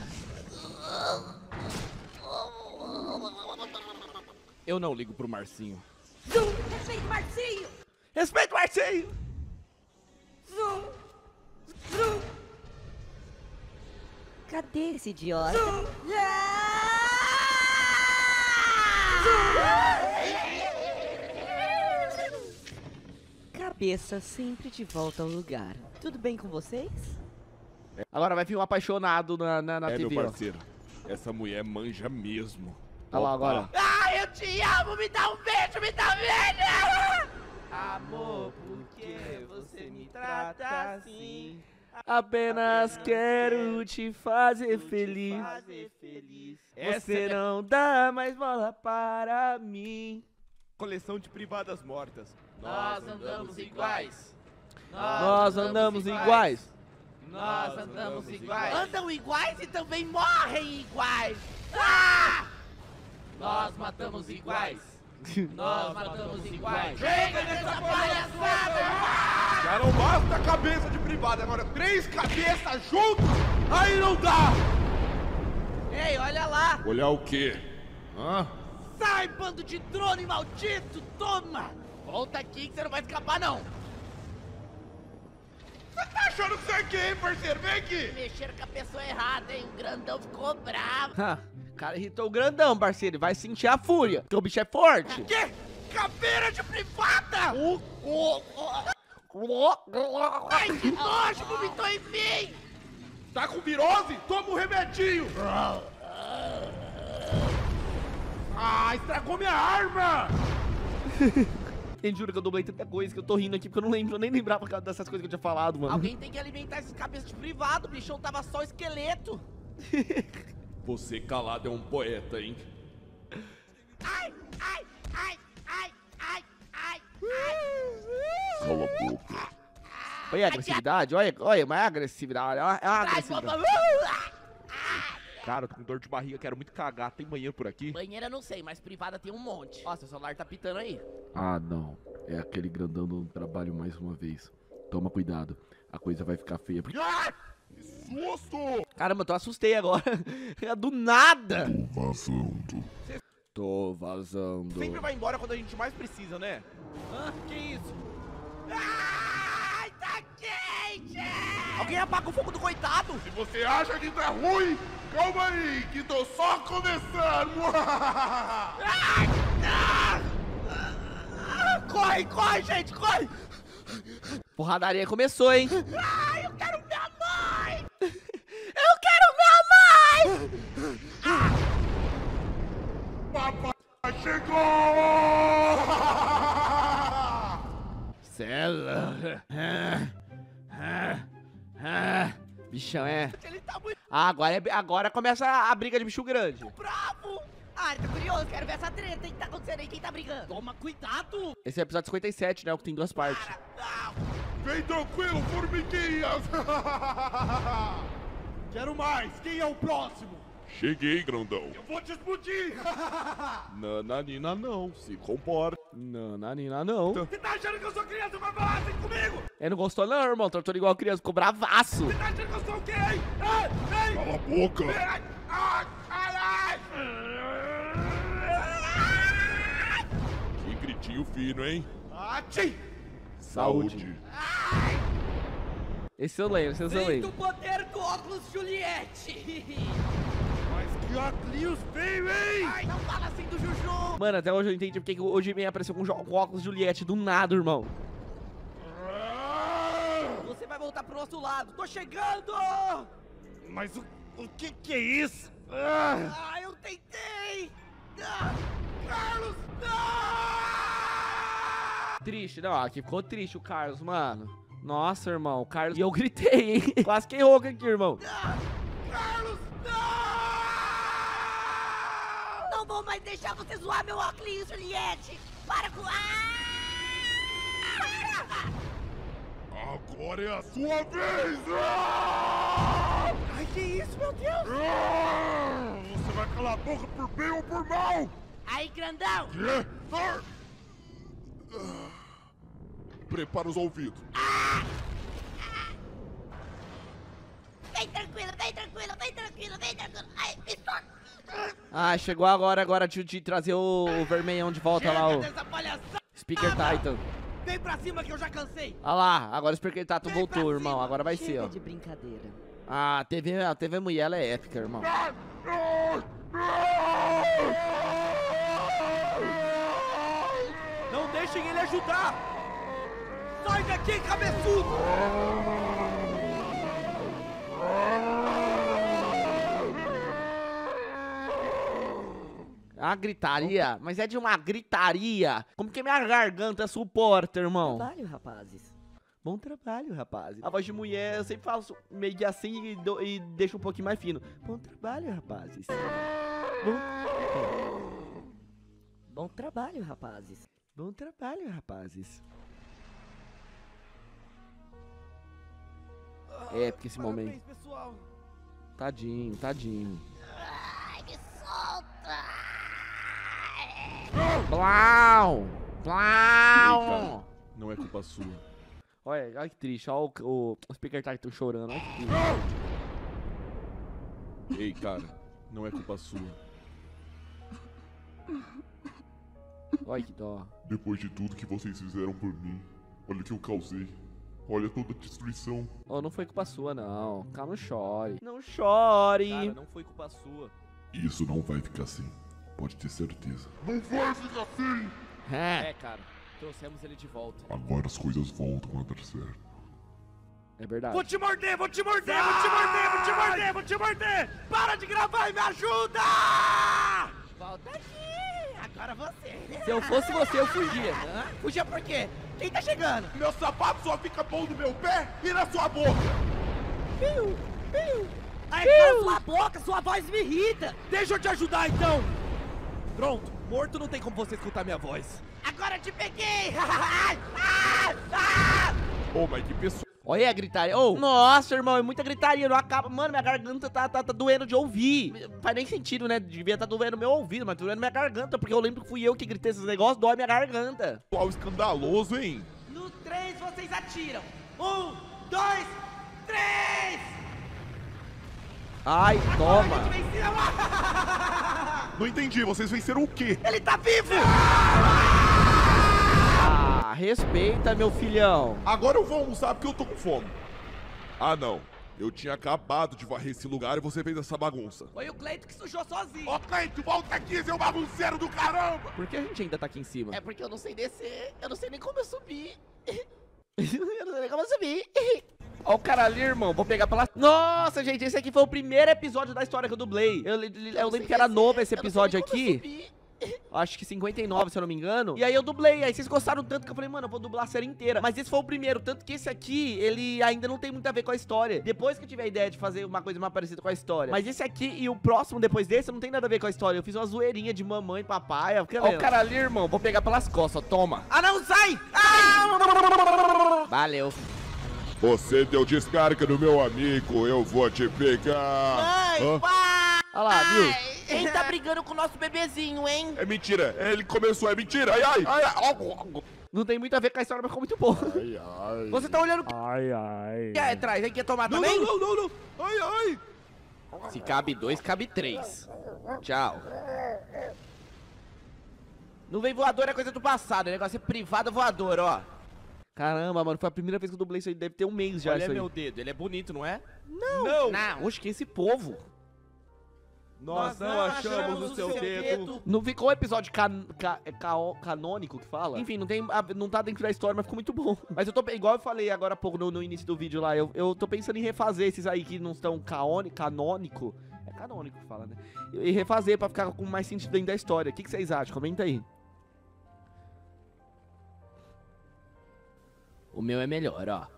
Eu não ligo pro Marcinho. Zum, respeita o Marcinho! Respeita o Marcinho! Zum, zum. Cadê esse idiota? Cabeça sempre de volta ao lugar. Tudo bem com vocês? Agora vai vir um apaixonado na, na, na É, T V, meu ó. parceiro. Essa mulher manja mesmo. Olha lá Opa. agora. Ai, eu te amo, me dá um beijo, me dá um beijo! Amor, por que você me trata assim? Apenas quero te fazer feliz. Fazer feliz. Você não dá mais bola para mim. Coleção de privadas mortas. Nós andamos iguais. Nós andamos iguais. Nós andamos iguais. Andam iguais e também morrem iguais. Ah! Nós matamos iguais. Nós matamos iguais. Chega dessa palhaçada! Já não basta a cabeça de privada, agora três cabeças juntos, aí não dá! Ei, olha lá! Olhar o quê? Hã? Sai, bando de drone maldito! Toma! Volta aqui que você não vai escapar, não! Você tá achando que você é quem, parceiro? Vem aqui! Mexeram com a pessoa errada, hein? O grandão ficou bravo. O cara irritou o grandão, parceiro. Ele vai sentir a fúria, porque o bicho é forte. Que? Caveira de privada! Ai, que nojo! Vomitou em mim! Tá com virose? Toma um remedinho! Ah, estragou minha arma! Gente, juro que eu dublei tanta coisa que eu tô rindo aqui porque eu não lembro, eu nem lembrava dessas coisas que eu tinha falado, mano. Alguém tem que alimentar esses cabeças de privado, o bichão tava só esqueleto. Você calado é um poeta, hein? Ai, ai, ai, ai, ai, ai, Cala a boca. Olha a agressividade, olha, olha, mas é a agressividade, olha a ai. agressividade. Cara, eu tô com dor de barriga, quero muito cagar. Tem banheiro por aqui? Banheira não sei, mas privada tem um monte. Ó, seu celular tá pitando aí. Ah, não. É aquele grandão do trabalho mais uma vez. Toma cuidado. A coisa vai ficar feia. Ah, que susto! Caramba, eu tô assustei agora. Do nada. Vazando. Tô vazando. Sempre vai embora quando a gente mais precisa, né? Hã? Que isso? Ai, tá quente! Alguém apaga o fogo do coitado! Se você acha que tá ruim, calma aí, que tô só começando! Ai, ah! Ah, corre, corre, gente, corre! Porradaria começou, hein? Ai, eu quero minha mãe! Eu quero minha mãe! Papai chegou! Cela. Bichão, é. Ele tá muito Ah, agora, é, agora começa a, a briga de bicho grande. bravo! Ai, tô curioso, quero ver essa treta. O que tá acontecendo aí? Quem tá brigando? Toma cuidado! Esse é o episódio cinquenta e sete, né? O que tem duas partes. Vem tranquilo, formiguinhas! Quero mais! Quem é o próximo? Cheguei, grandão. Eu vou te explodir! Nananina não, se comporta. Nananina, não. Você tá achando que eu sou criança pra falar assim comigo? Ele não gostou não, irmão. Tratou igual criança, ficou bravaço. Você tá achando que eu sou o quê, hein? Ei, ei! Cala a boca! Ai, ai, ai, ai! Que gritinho fino, hein? Ah, tchim! Saúde. Esse eu lembro, esse eu Sinto lembro. o poder do óculos Juliette! Mas que óculos feio, hein? Ai, não fala assim do Juju! Mano, até hoje eu entendi porque que o Jimmy apareceu com, jo- com óculos Juliette do nada, irmão. Você vai voltar pro nosso lado! Tô chegando! Mas o, o que que é isso? Ah, Ah, eu tentei! Carlos, não! Triste, não, aqui ficou triste o Carlos, mano. Nossa, irmão, o Carlos... E eu gritei, hein? Quase que rouco aqui, irmão. Carlos, não! Não vou mais deixar você zoar meu óculos, Juliette! Para com... Ah! Agora é a sua vez! Ah! Ai, que isso, meu Deus! Ah! Você vai calar a boca por bem ou por mal? Aí, grandão! Quê? Ah! Ah! Prepara os ouvidos. Vem tranquilo, vem tranquilo, vem tranquilo, vem tranquilo! Ai, me solta! Ah, chegou agora, agora de, de trazer o, o vermelhão de volta lá, o Dessa palhaçada! Speaker Titan. Vem pra cima que eu já cansei! Ah lá, agora o Speaker Titan voltou, irmão. Agora vai ser, Chega ó. de brincadeira. Ah, a T V, a T V mulher, ela é épica, irmão. Não deixem ele ajudar! Sai daqui, cabeçudo! A gritaria, mas é de uma gritaria. Como que minha garganta suporta, irmão? Trabalho, rapazes. Bom trabalho, rapazes. A voz de mulher, eu sempre faço meio que assim e, do, e deixo um pouquinho mais fino. Bom trabalho, rapazes. Bom, Bom trabalho, rapazes. bom trabalho, rapazes. É, porque esse momento... Parabéns, pessoal! Tadinho, tadinho. Ai, me solta! Blau! Ei, Blau! cara, não é culpa sua. Olha, olha que triste, olha o, o Speaker Titan chorando, olha que triste. Ei, cara, não é culpa sua. Olha que dó. Depois de tudo que vocês fizeram por mim, olha o que eu causei. Olha toda a destruição. Oh, não foi culpa sua, não. Calma, não chore. Não chore. Cara, não foi culpa sua. Isso não vai ficar assim. Pode ter certeza. Não vai ficar assim! É, É, cara, trouxemos ele de volta. Agora as coisas voltam a dar certo. é verdade. Vou te morder, vou te morder, vou te morder, vou te morder, vou te morder! Para de gravar e me ajuda! Volta aqui! Agora você! Se eu fosse você, eu fugia. Hã? Fugia por quê? Quem tá chegando? Meu sapato só fica bom no meu pé e na sua boca! Ai, cala sua boca, sua voz me irrita! Deixa eu te ajudar então! Pronto, morto não tem como você escutar minha voz. Agora eu te peguei! Ah, ah! Ô, mas que pessoa. Olha a gritaria. Oh, nossa, irmão, é muita gritaria. Não acaba. Mano, minha garganta tá, tá, tá doendo de ouvir. Não faz nem sentido, né? Devia estar tá doendo meu ouvido, mas tá doendo minha garganta. Porque eu lembro que fui eu que gritei esses negócios, dói minha garganta. Pessoal escandaloso, hein? No três vocês atiram! Um, dois, três! Ai, toma. A gente venceu! Não entendi, vocês venceram o quê? Ele tá vivo! Ah, respeita, meu filhão. Agora eu vou almoçar porque eu tô com fome. Ah, não. Eu tinha acabado de varrer esse lugar e você fez essa bagunça. Foi o Cleito que sujou sozinho. Ô, Cleito, volta aqui, seu bagunceiro do caramba! Por que a gente ainda tá aqui em cima? É porque eu não sei descer, eu não sei nem como eu subi. Eu não sei nem como eu subi. Ó o cara ali, irmão. Vou pegar pela... Nossa, gente, esse aqui foi o primeiro episódio da história que eu dublei. Eu, eu, eu lembro que era novo esse episódio aqui. Acho que cinquenta e nove, se eu não me engano. E aí eu dublei. Aí vocês gostaram tanto que eu falei, mano, eu vou dublar a série inteira. Mas esse foi o primeiro. Tanto que esse aqui, ele ainda não tem muito a ver com a história. Depois que eu tive a ideia de fazer uma coisa mais parecida com a história. Mas esse aqui e o próximo depois desse não tem nada a ver com a história. Eu fiz uma zoeirinha de mamãe, papai. Ó o cara ali, irmão. Vou pegar pelas costas, ó, toma. Ah, não, sai! Ah! Valeu. Você deu descarga no meu amigo, eu vou te pegar. Mãe, Hã? pai! Olha lá, viu? Quem tá brigando com o nosso bebezinho, hein? É mentira, ele começou, é mentira. Ai, ai, ai, ai. Não tem muito a ver com a história, mas ficou muito bom. Ai, ai. Você tá olhando... Ai, ai. Quer atrás? Aí quer tomar Não, também? não, não, não, não. Ai, ai. Se cabe dois, cabe três. Tchau. Nuvem voadora é coisa do passado, o negócio é privada voadora, ó. Caramba, mano, foi a primeira vez que eu dublei isso aí. Deve ter um mês já Olha isso aí. meu dedo, ele é bonito, não é? Não! Não! Oxe, que é esse povo? Nós não achamos o seu dedo. Não ficou o episódio can, ca, é cao- canônico que fala? Enfim, não, tem, a- não tá dentro da história, mas ficou muito bom. Mas eu tô, igual eu falei agora há pouco no, no início do vídeo lá, eu, eu tô pensando em refazer esses aí que não estão caone- canônico. É canônico que fala, né? E refazer pra ficar com mais sentido dentro da história. O que, que vocês acham? Comenta aí. O meu é melhor, ó.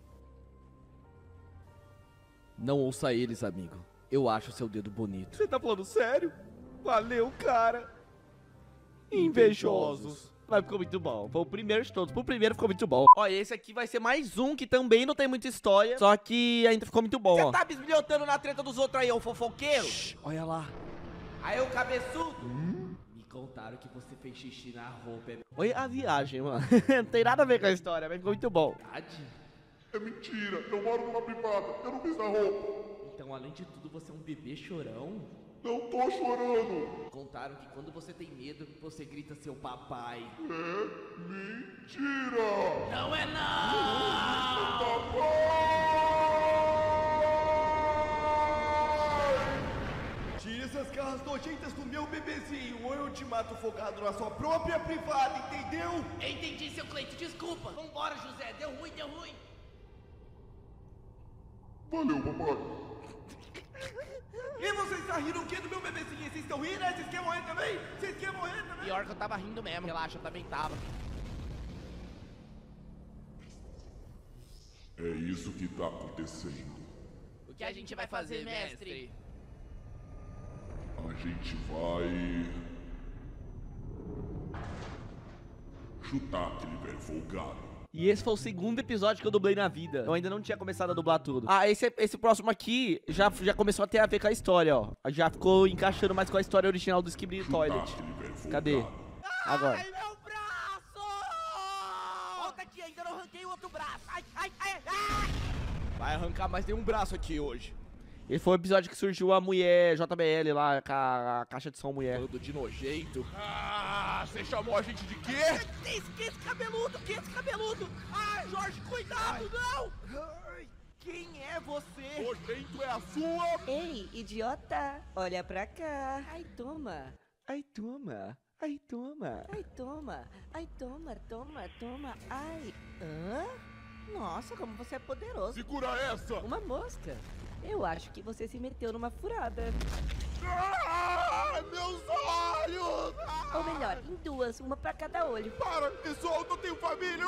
Não ouça eles, amigo. Eu acho seu dedo bonito. Você tá falando sério? Valeu, cara. Invejosos. Mas ficou muito bom. Foi o primeiro de todos. Pro primeiro ficou muito bom. Ó, esse aqui vai ser mais um que também não tem muita história. Só que ainda ficou muito bom, ó. Você tá bisbilhotando na treta dos outros aí, ô fofoqueiro? Shhh, olha lá. Aí, ô cabeçudo. Hum? Me contaram que você fez xixi na roupa. É Olha a viagem, mano. Não tem nada a ver com a história, mas ficou muito bom. verdade? É mentira, eu moro numa privada, eu não fiz na roupa. Então, além de tudo, você é um bebê chorão? Não tô chorando. Contaram que quando você tem medo, você grita seu papai. É mentira. Não é não! Tire essas garras nojentas do meu bebezinho, ou eu te mato focado na sua própria privada, entendeu? Entendi, seu Cleito, desculpa. Vambora, José, deu ruim, deu ruim. Valeu, papai. E vocês tá rindo o quê do meu bebezinho? Vocês estão rindo, né? Vocês querem morrer também? Vocês querem morrer também? Pior que eu tava rindo mesmo, relaxa, eu também tava. É isso que tá acontecendo. O que a gente vai fazer, mestre? A gente vai... chutar aquele velho folgado. E esse foi o segundo episódio que eu dublei na vida. Eu ainda não tinha começado a dublar tudo. Ah, esse, esse próximo aqui já, já começou a ter a ver com a história, ó. Já ficou encaixando mais com a história original do Skibidi Toilet. Cadê? Agora. Ai, meu braço! Volta aqui, ainda não arranquei o outro braço. Ai, ai, ai, ai! Vai arrancar mais de um braço aqui hoje. Esse foi o episódio que surgiu a mulher J B L lá, com a, a caixa de som mulher. Bando de nojento. Ah, você chamou a gente de quê? Que esse, que esse cabeludo, que esse cabeludo? Ai, Jorge, cuidado, não! Ai, quem é você? Nojento é a sua... Ei, idiota, olha pra cá. Ai, toma. Ai, toma. Ai, toma. Ai, toma. Ai, toma, toma, toma. Ai. Hã? Nossa, como você é poderoso. Segura essa! Uma mosca. Eu acho que você se meteu numa furada. Ah, meus olhos! Ah, Ou melhor, em duas, uma pra cada olho. para, me solta, eu tenho família!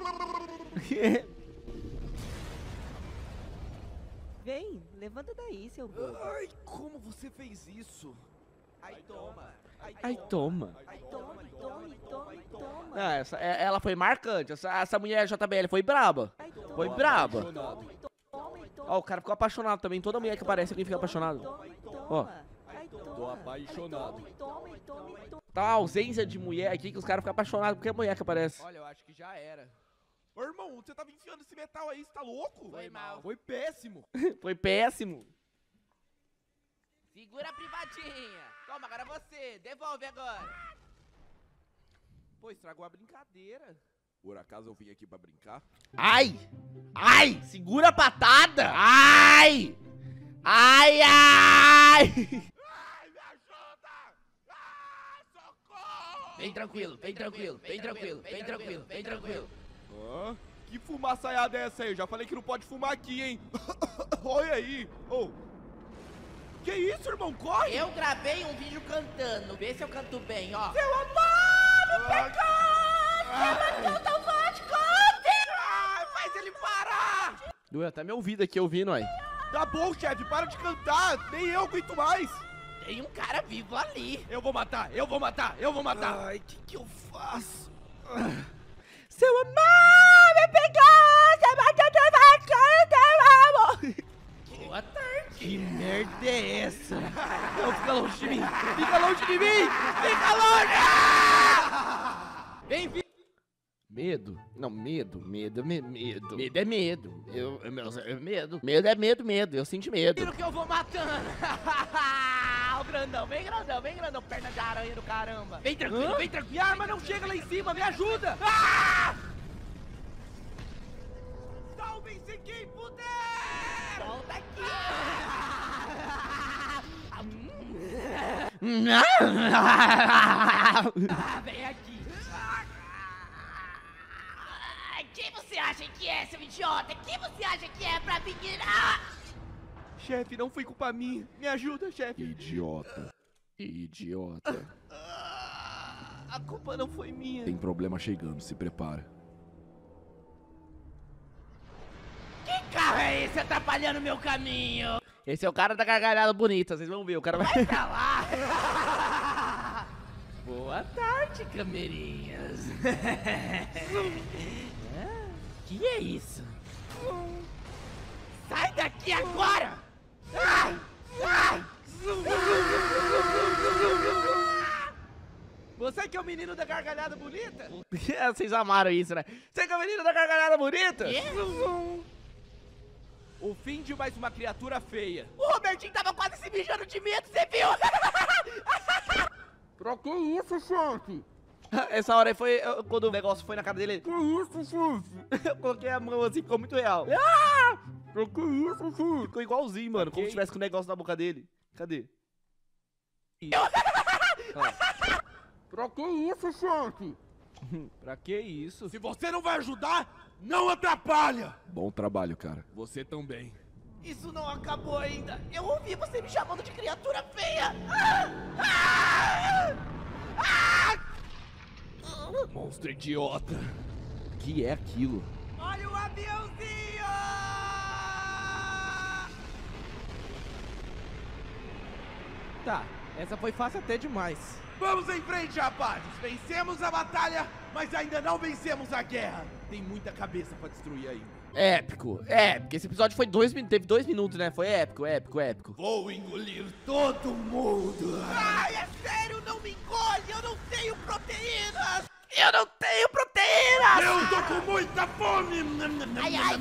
Vem, levanta daí, seu bobo. Ai, como você fez isso? Ai, toma. Ai, toma. Ai, tome, tome, tome, toma. Ah, essa, é- ela foi marcante. Essa, essa mulher J B L foi braba. Ai, toma, Foi braba. Tome, tome, tome, tome. Ó, o cara ficou apaixonado também. Toda mulher que aparece aqui fica apaixonado. Tome, toma. Ó. Ai, toma. Tô apaixonado. Ai, tome, tome, tome, tome. Tá uma ausência de mulher aqui que os caras ficam apaixonados porque é mulher que aparece. Olha, eu acho que já era. Ô, irmão, você tava enfiando esse metal aí, você tá louco? Foi mal. Foi péssimo. Foi péssimo. Segura a privadinha. Toma, agora você. Devolve agora. Pô, estragou a brincadeira. Por acaso eu vim aqui pra brincar? Ai! Ai! Segura a patada! Ai! Ai, ai! Ai, me ajuda! Ah, socorro! Vem tranquilo, vem tranquilo, vem tranquilo, vem tranquilo, vem tranquilo. Hã? Que fumaçaiada é essa aí? Eu já falei que não pode fumar aqui, hein? Olha aí! Ô! Que isso, irmão? Corre! Eu gravei um vídeo cantando. Vê se eu canto bem, ó. Seu amado pecado! Ai, faz ele parar! Doeu até meu ouvido aqui ouvindo, aí. Tá bom, chefe, para de cantar! Nem eu aguento mais! Tem um cara vivo ali. Eu vou matar, eu vou matar, eu vou matar! Ai, o que que eu faço? Seu amor me pegou, você matou Boa tarde. Que merda é essa? Não, fica longe de mim! Fica longe de mim! Fica longe! Vem, vem! Medo? Não, medo, medo, me, medo. Medo é medo. Eu, eu, meu, é medo. Medo é medo, medo. Eu sinto medo. Tiro que eu vou matando. O grandão, vem grandão, vem grandão. Perna de aranha do caramba. Vem tranquilo, Hã? vem tranquilo. Minha arma não chega lá em cima, me ajuda! Salvem-se quem puder. Volta aqui. Ah, vem aqui. Quem você acha que é, seu idiota? Quem você acha que é pra menina? Chefe, não foi culpa minha. Me ajuda, chefe. Idiota. Idiota. Ah, a culpa não foi minha. Tem problema chegando, se prepara. Que carro é esse atrapalhando meu caminho? Esse é o cara da gargalhada bonita, vocês vão ver, o cara vai... Vai pra lá! Boa tarde, camerinhas. Que é isso? Sai daqui agora! Ai! Ai! Você que é o menino da gargalhada bonita? Vocês amaram isso, né? Você que é o menino da gargalhada bonita? Quê? O fim de mais uma criatura feia. O Robertinho tava quase se mijando de medo, você viu? Pra que isso, chefe? Essa hora aí foi eu- quando o negócio foi na cara dele. Que isso, chefe? Eu coloquei a mão assim, ficou muito real. Pra que isso, chefe? Ficou igualzinho, mano, como Ok. se tivesse com o negócio na boca dele. Cadê? Pra que isso, chefe? Pra que isso? Se você não vai ajudar, não atrapalha. Bom trabalho, cara. Você também. Isso não acabou ainda. Eu ouvi você me chamando de criatura feia. Monstro idiota. O que é aquilo? Olha o aviãozinho! Tá, essa foi fácil até demais. Vamos em frente, rapazes. Vencemos a batalha, mas ainda não vencemos a guerra. Tem muita cabeça pra destruir ainda. Épico, épico. Esse episódio foi dois minutos, teve dois minutos, né? Foi épico, épico, épico. Vou engolir todo mundo. Ai, é sério, não me engole. Eu não tenho proteínas. Eu não tenho proteínas. Eu tô com muita fome. Ai, ai.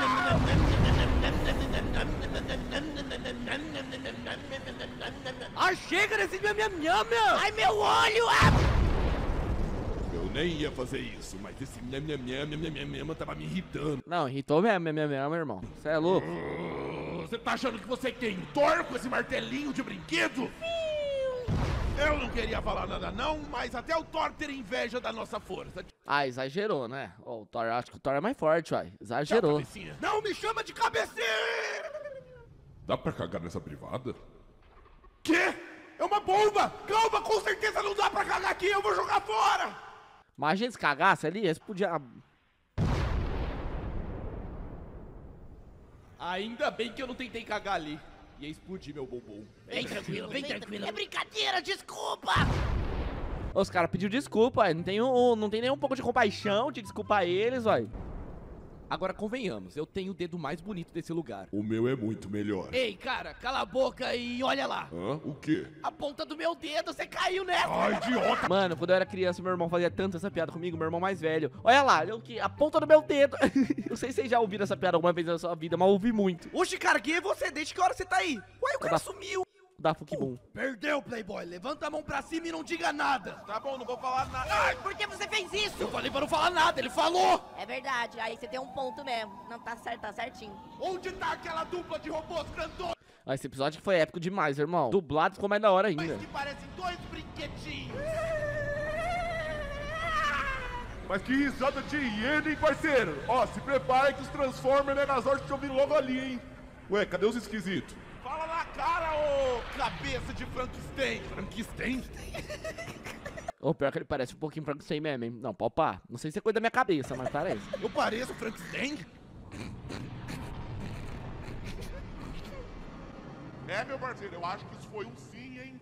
Ah, chega desse nham nham nham, meu. Ai, meu olho. Ah. Eu nem ia fazer isso, mas esse nham nham nham nham nham nham nham tava me irritando. Não, irritou mesmo, mesmo, mesmo, meu irmão. Você é louco? Você tá achando que você tem Thor com esse martelinho de brinquedo? Eu não queria falar nada não, mas até o Thor ter inveja da nossa força. Ah, exagerou, né? Ó, o Thor, acho que o Thor é mais forte, uai. Exagerou. Cabecinha. Não me chama de cabecinha! Dá pra cagar nessa privada? Quê? É uma bomba! Calma, com certeza não dá pra cagar aqui, eu vou jogar fora! Imagina se cagasse ali, eles podiam... Ainda bem que eu não tentei cagar ali. Ia explodir meu bombom. Vem tranquilo, vem tranquilo. É brincadeira, desculpa. Os caras pediram desculpa, uai. Não tem, um, não tem nem um pouco de compaixão de desculpar eles, uai. Agora convenhamos, eu tenho o dedo mais bonito desse lugar. O meu é muito melhor. Ei, cara, cala a boca e olha lá. Hã? O quê? A ponta do meu dedo, você caiu nessa. Ai, idiota! Mano, quando eu era criança, meu irmão fazia tanto essa piada comigo, meu irmão mais velho. Olha lá, olha o que? A ponta do meu dedo. Eu sei se vocês já ouviram essa piada alguma vez na sua vida, mas eu ouvi muito. Oxe, cara, quem é você? Desde que hora você tá aí? Uai, o cara da- sumiu. Da Fukibum. Perdeu, Playboy. Levanta a mão pra cima e não diga nada. Tá bom, não vou falar nada. Ai, Por que você fez isso? eu falei pra não falar nada, ele falou. É verdade, aí você tem um ponto mesmo. Não, tá certo, tá certinho. Onde tá aquela dupla de robôs grandões Ó, esse episódio foi épico demais, irmão. Dublado ficou mais da hora ainda. que parecem dois brinquedinhos? Mas que risada de hiena, hein, parceiro? Ó, se prepara que os Transformers e Megazord estão vindo logo ali, hein? Ué, cadê os esquisitos? Fala na cara, ô cabeça de Frankenstein. Frankenstein? Ô, pior que ele parece um pouquinho Frankenstein mesmo, hein? Não, pode pá. Não sei se é coisa da minha cabeça, mas parece. Eu pareço Frankenstein? É, meu parceiro, eu acho que isso foi um sim, hein?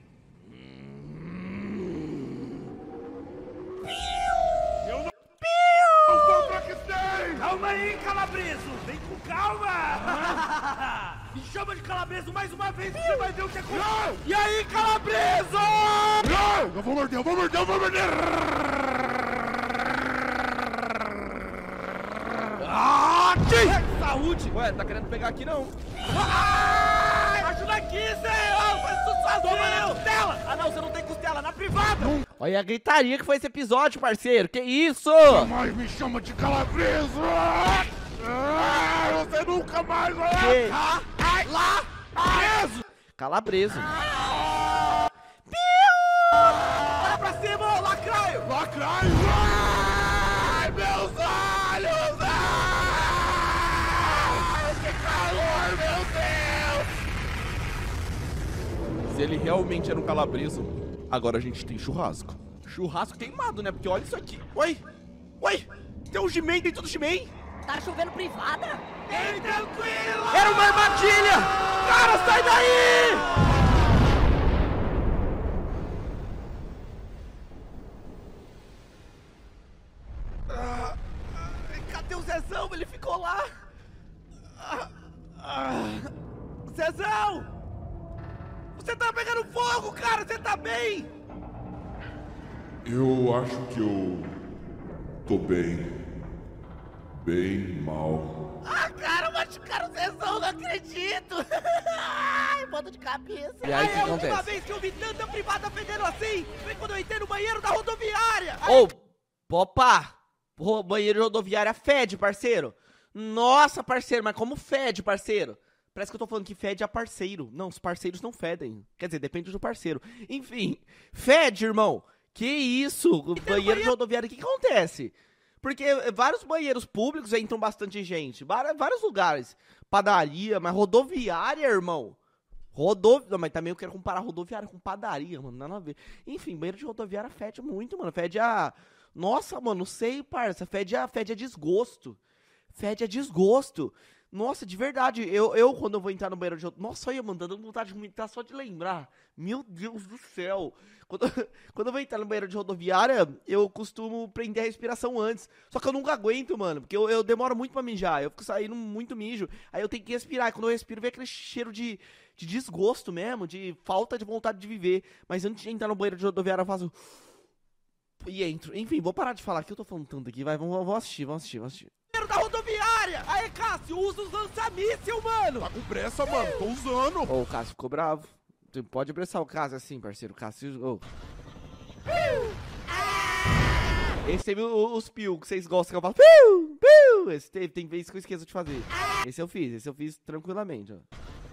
Eu não... Eu sou o Frankenstein! Calma aí, Calabreso! Vem com calma! Me chama de Calabreso mais uma vez e você vai ver o que acontece! E aí, Calabreso? Não! Eu vou morder, eu vou morder, eu vou morder! Ah, que saúde! Ué, tá querendo pegar aqui não? Ah, ajuda aqui, Zé! Faz isso sozinho! Toma na costela! Ah não, você não tem costela, na privada! Olha a gritaria que foi esse episódio, parceiro. Que isso? Mas me chama de calabreso! Ah, você nunca mais vai... Que? Ah, ai, lá! Preso! Calabreso. Vai pra cima, lacraio! Lacraio! Ai, meus olhos! Ai, que calor, meu Deus! Se ele realmente era um calabreso, agora a gente tem churrasco. Churrasco queimado, né? Porque olha isso aqui. Oi! Oi! Tem um He-Man dentro do He-Man! Tá chovendo privada? Bem tranquilo! Era uma armadilha! Cara, sai daí! Ah, cadê o Zezão? Ele ficou lá! Ah, ah, Zezão! Você tá pegando fogo, cara! Você tá bem? Eu acho que eu tô bem, bem mal. Ah, cara, machucaram o Zezão, não acredito! Ai, bando de cabeça! E aí, o que É a última acontece? vez que eu vi tanta privada fedendo assim foi quando eu entrei no banheiro da rodoviária! Ô, opa! Ro- Banheiro de rodoviária fede, parceiro. Nossa, parceiro, mas como fede, parceiro? Parece que eu tô falando que fede a parceiro. Não, os parceiros não fedem. Quer dizer, depende do parceiro. Enfim, fede, irmão. Que isso? O banheiro de rodoviária, o que que acontece? Porque vários banheiros públicos entram bastante gente. Vários, vários lugares. Padaria, mas rodoviária, irmão. Rodov... Não, mas também eu quero comparar rodoviária com padaria, mano. Nada a ver. Enfim, banheiro de rodoviária fede muito, mano. Fede a... Nossa, mano, não sei, parça. Fede a, fede a desgosto. Fede a desgosto. Nossa, de verdade. Eu, eu quando eu vou entrar no banheiro de rodoviária... Nossa, olha, mano, dando vontade de vomitar só de lembrar. Meu Deus do céu. Quando, quando eu vou entrar no banheiro de rodoviária, eu costumo prender a respiração antes. Só que eu nunca aguento, mano. Porque eu, eu demoro muito pra mijar. Eu fico saindo muito mijo. Aí eu tenho que respirar. E quando eu respiro, vem aquele cheiro de, de desgosto mesmo. De falta de vontade de viver. Mas antes de entrar no banheiro de rodoviária, eu faço... E entro. Enfim, vou parar de falar que eu tô falando tanto aqui. Vai, vamos, vamos assistir, vamos assistir, vamos assistir. Banheiro da rodoviária! Aê, Cássio, usa os lança-míssil, mano! Tá com pressa, mano, tô usando. Ô, o Cássio ficou bravo. Você pode abraçar o Cássio assim, parceiro. O Cássio... ô. Esse teve o- os piu que vocês gostam que eu falo. Piu, piu. Esse teve, tem vezes que eu esqueço de fazer. Esse eu fiz, esse eu fiz tranquilamente, ó.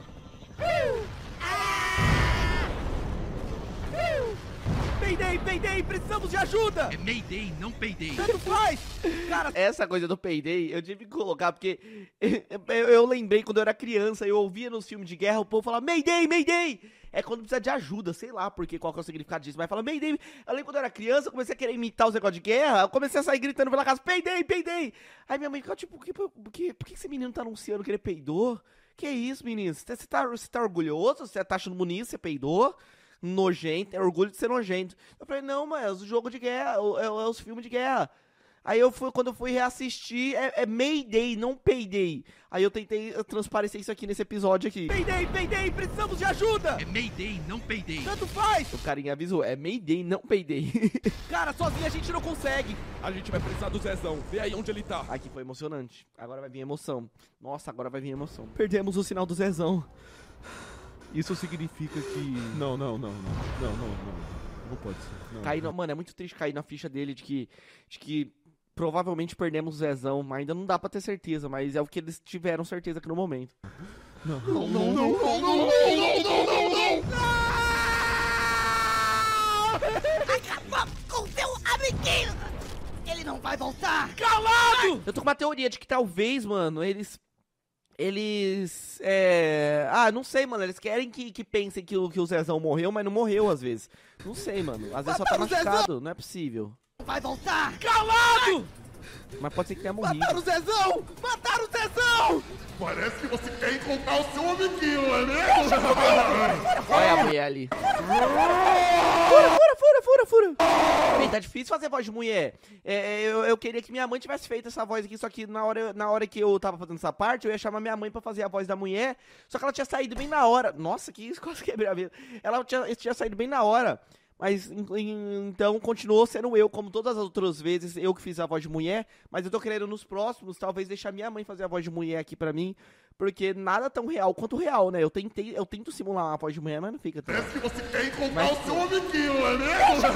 Peidei, peidei, precisamos de ajuda! É Mayday, não Payday. Tanto faz! Cara, Essa coisa do peidei, eu tive que colocar, porque eu, eu lembrei quando eu era criança, eu ouvia nos filmes de guerra o povo falar Mayday, Mayday! É quando precisa de ajuda, sei lá porque, qual que é o significado disso, mas fala Mayday. Eu lembro quando eu era criança, eu comecei a querer imitar os negócios de guerra, eu comecei a sair gritando pela casa, peidei, peidei! Aí minha mãe ficava tipo, por que, por que, por que esse menino tá anunciando que ele peidou? Que isso, menino? Você tá, você tá orgulhoso? Você tá achando bonito? Você peidou? Nojento, é orgulho de ser nojento. Eu falei, não, mas é o jogo de guerra, é, é os filmes de guerra. Aí eu fui, quando eu fui reassistir, é, é Mayday, não Payday. Aí eu tentei transparecer isso aqui nesse episódio aqui. peidei, peidei, precisamos de ajuda! É Mayday, não Payday. Tanto faz! O carinha avisou, é Mayday, não Payday. Cara, sozinho a gente não consegue! A gente vai precisar do Zezão. Vê aí onde ele tá. Aqui foi emocionante. Agora vai vir emoção. Nossa, agora vai vir emoção. Perdemos o sinal do Zezão. Isso significa que... Não, não, não, não. Não, não, não. Não pode ser. Não, Cair no- mano, é muito triste cair na ficha dele de que, de que provavelmente perdemos o Zezão, mas ainda não dá pra ter certeza, mas é o que eles tiveram certeza aqui no momento. Não, não, não, não, não, não, não, não, não. Acabou com seu amiguinho! Ele não vai voltar! Calado! Eu tô com uma teoria de que talvez, mano, eles... Eles... É... Ah, não sei, mano. Eles querem que, que pensem que o, que o Zezão morreu, mas não morreu às vezes. Não sei, mano. Às vezes só tá Mataram o Zezão! machucado. Não é possível. Não vai voltar! Calado! Mas pode ser que tenha morrido. Mataram o Zezão! Mataram o Zezão! Parece que você quer encontrar o seu amiguinho, não é mesmo? Olha a mulher ali. Fura, fura, fura, fura, fura. Bem, tá difícil fazer voz de mulher. É, eu, eu queria que minha mãe tivesse feito essa voz aqui, só que na hora, na hora que eu tava fazendo essa parte, eu ia chamar minha mãe pra fazer a voz da mulher, só que ela tinha saído bem na hora. Nossa, que isso, quase quebrei a mesa. Ela tinha, tinha saído bem na hora. Mas, em- em- então, continuou sendo eu, como todas as outras vezes, eu que fiz a voz de mulher. Mas eu tô querendo, nos próximos, talvez deixar minha mãe fazer a voz de mulher aqui pra mim. Porque nada tão real quanto real, né? Eu tentei, eu tento simular uma voz de mulher, mas não fica tão... Parece que você quer encontrar o seu amiguinho, não é mesmo?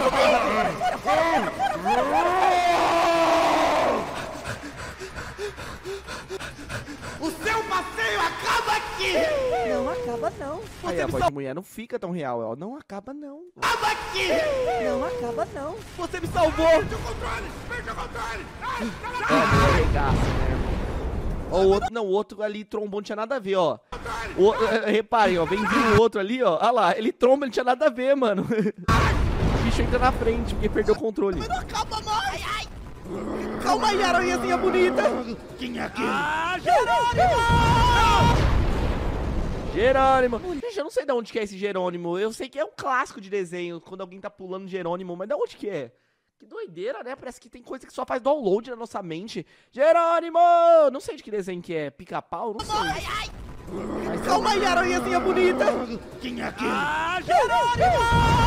O seu passeio acaba aqui! Não acaba não. Aí a voz de mulher não fica tão real, ela não acaba não. Acaba aqui! Não acaba não. Você me salvou! Perde o controle! Perde o controle! Ai, É, arregaça, né? Ó, o outro, não, o outro ali trombou, não tinha nada a ver, ó. O, é, reparem, ó, vem vindo o outro ali, ó. Olha lá, ele tromba, ele não tinha nada a ver, mano. O bicho entra na frente, porque perdeu o controle. Mas não acaba mais! Ai, ai. Calma aí, aranhazinha bonita! Quem é aquele? Ah, Jerônimo! Jerônimo! Gente, eu não sei de onde que é esse Jerônimo. Eu sei que é um clássico de desenho, quando alguém tá pulando Jerônimo, mas de onde que é? Que doideira, né? Parece que tem coisa que só faz download na nossa mente. Jerônimo! Não sei de que desenho que é. Pica-pau? Não sei. Ai, ai. Mas Calma aí, aranhazinha bonita! Quem é aquele? Ah, Jerônimo!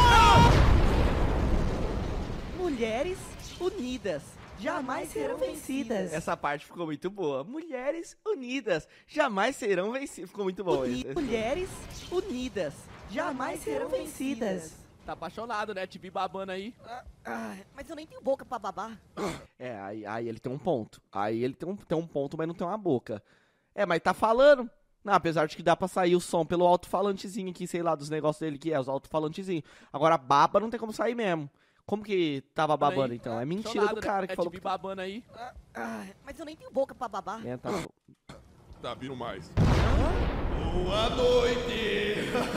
Mulheres unidas jamais serão vencidas. essa parte ficou muito boa. Mulheres unidas jamais serão vencidas. Ficou muito bom. Uni- esse. Mulheres unidas jamais serão vencidas. Tá apaixonado, né? Te vi babando aí. Ah, mas eu nem tenho boca pra babar. É, aí, aí ele tem um ponto. Aí ele tem um, tem um ponto, mas não tem uma boca. É, mas tá falando. Não, apesar de que dá pra sair o som pelo alto-falantezinho aqui, sei lá, dos negócios dele que é, os alto-falantezinhos. Agora, baba não tem como sair mesmo. Como que tava babando, aí. então? É mentira Apaixonado, do cara né? que É, falou te vi que... babando aí. Ah, mas eu nem tenho boca pra babar. É, tá bom. Tá vindo mais. Boa noite!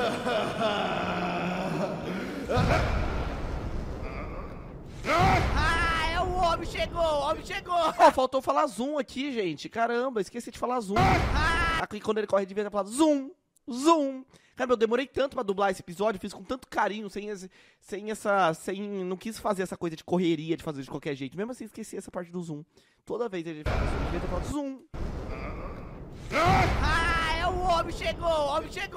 Ah, é o homem chegou, o homem chegou. Ó, faltou falar zoom aqui, gente. Caramba, esqueci de falar zoom. Aqui quando ele corre, devia ter falado zoom, zoom. Cara, eu demorei tanto pra dublar esse episódio, fiz com tanto carinho, sem, esse, sem essa, sem, não quis fazer essa coisa de correria, de fazer de qualquer jeito. Mesmo assim, esqueci essa parte do zoom. Toda vez ele fala zoom, devia ter falado zoom. Ah, é o homem chegou, o homem chegou.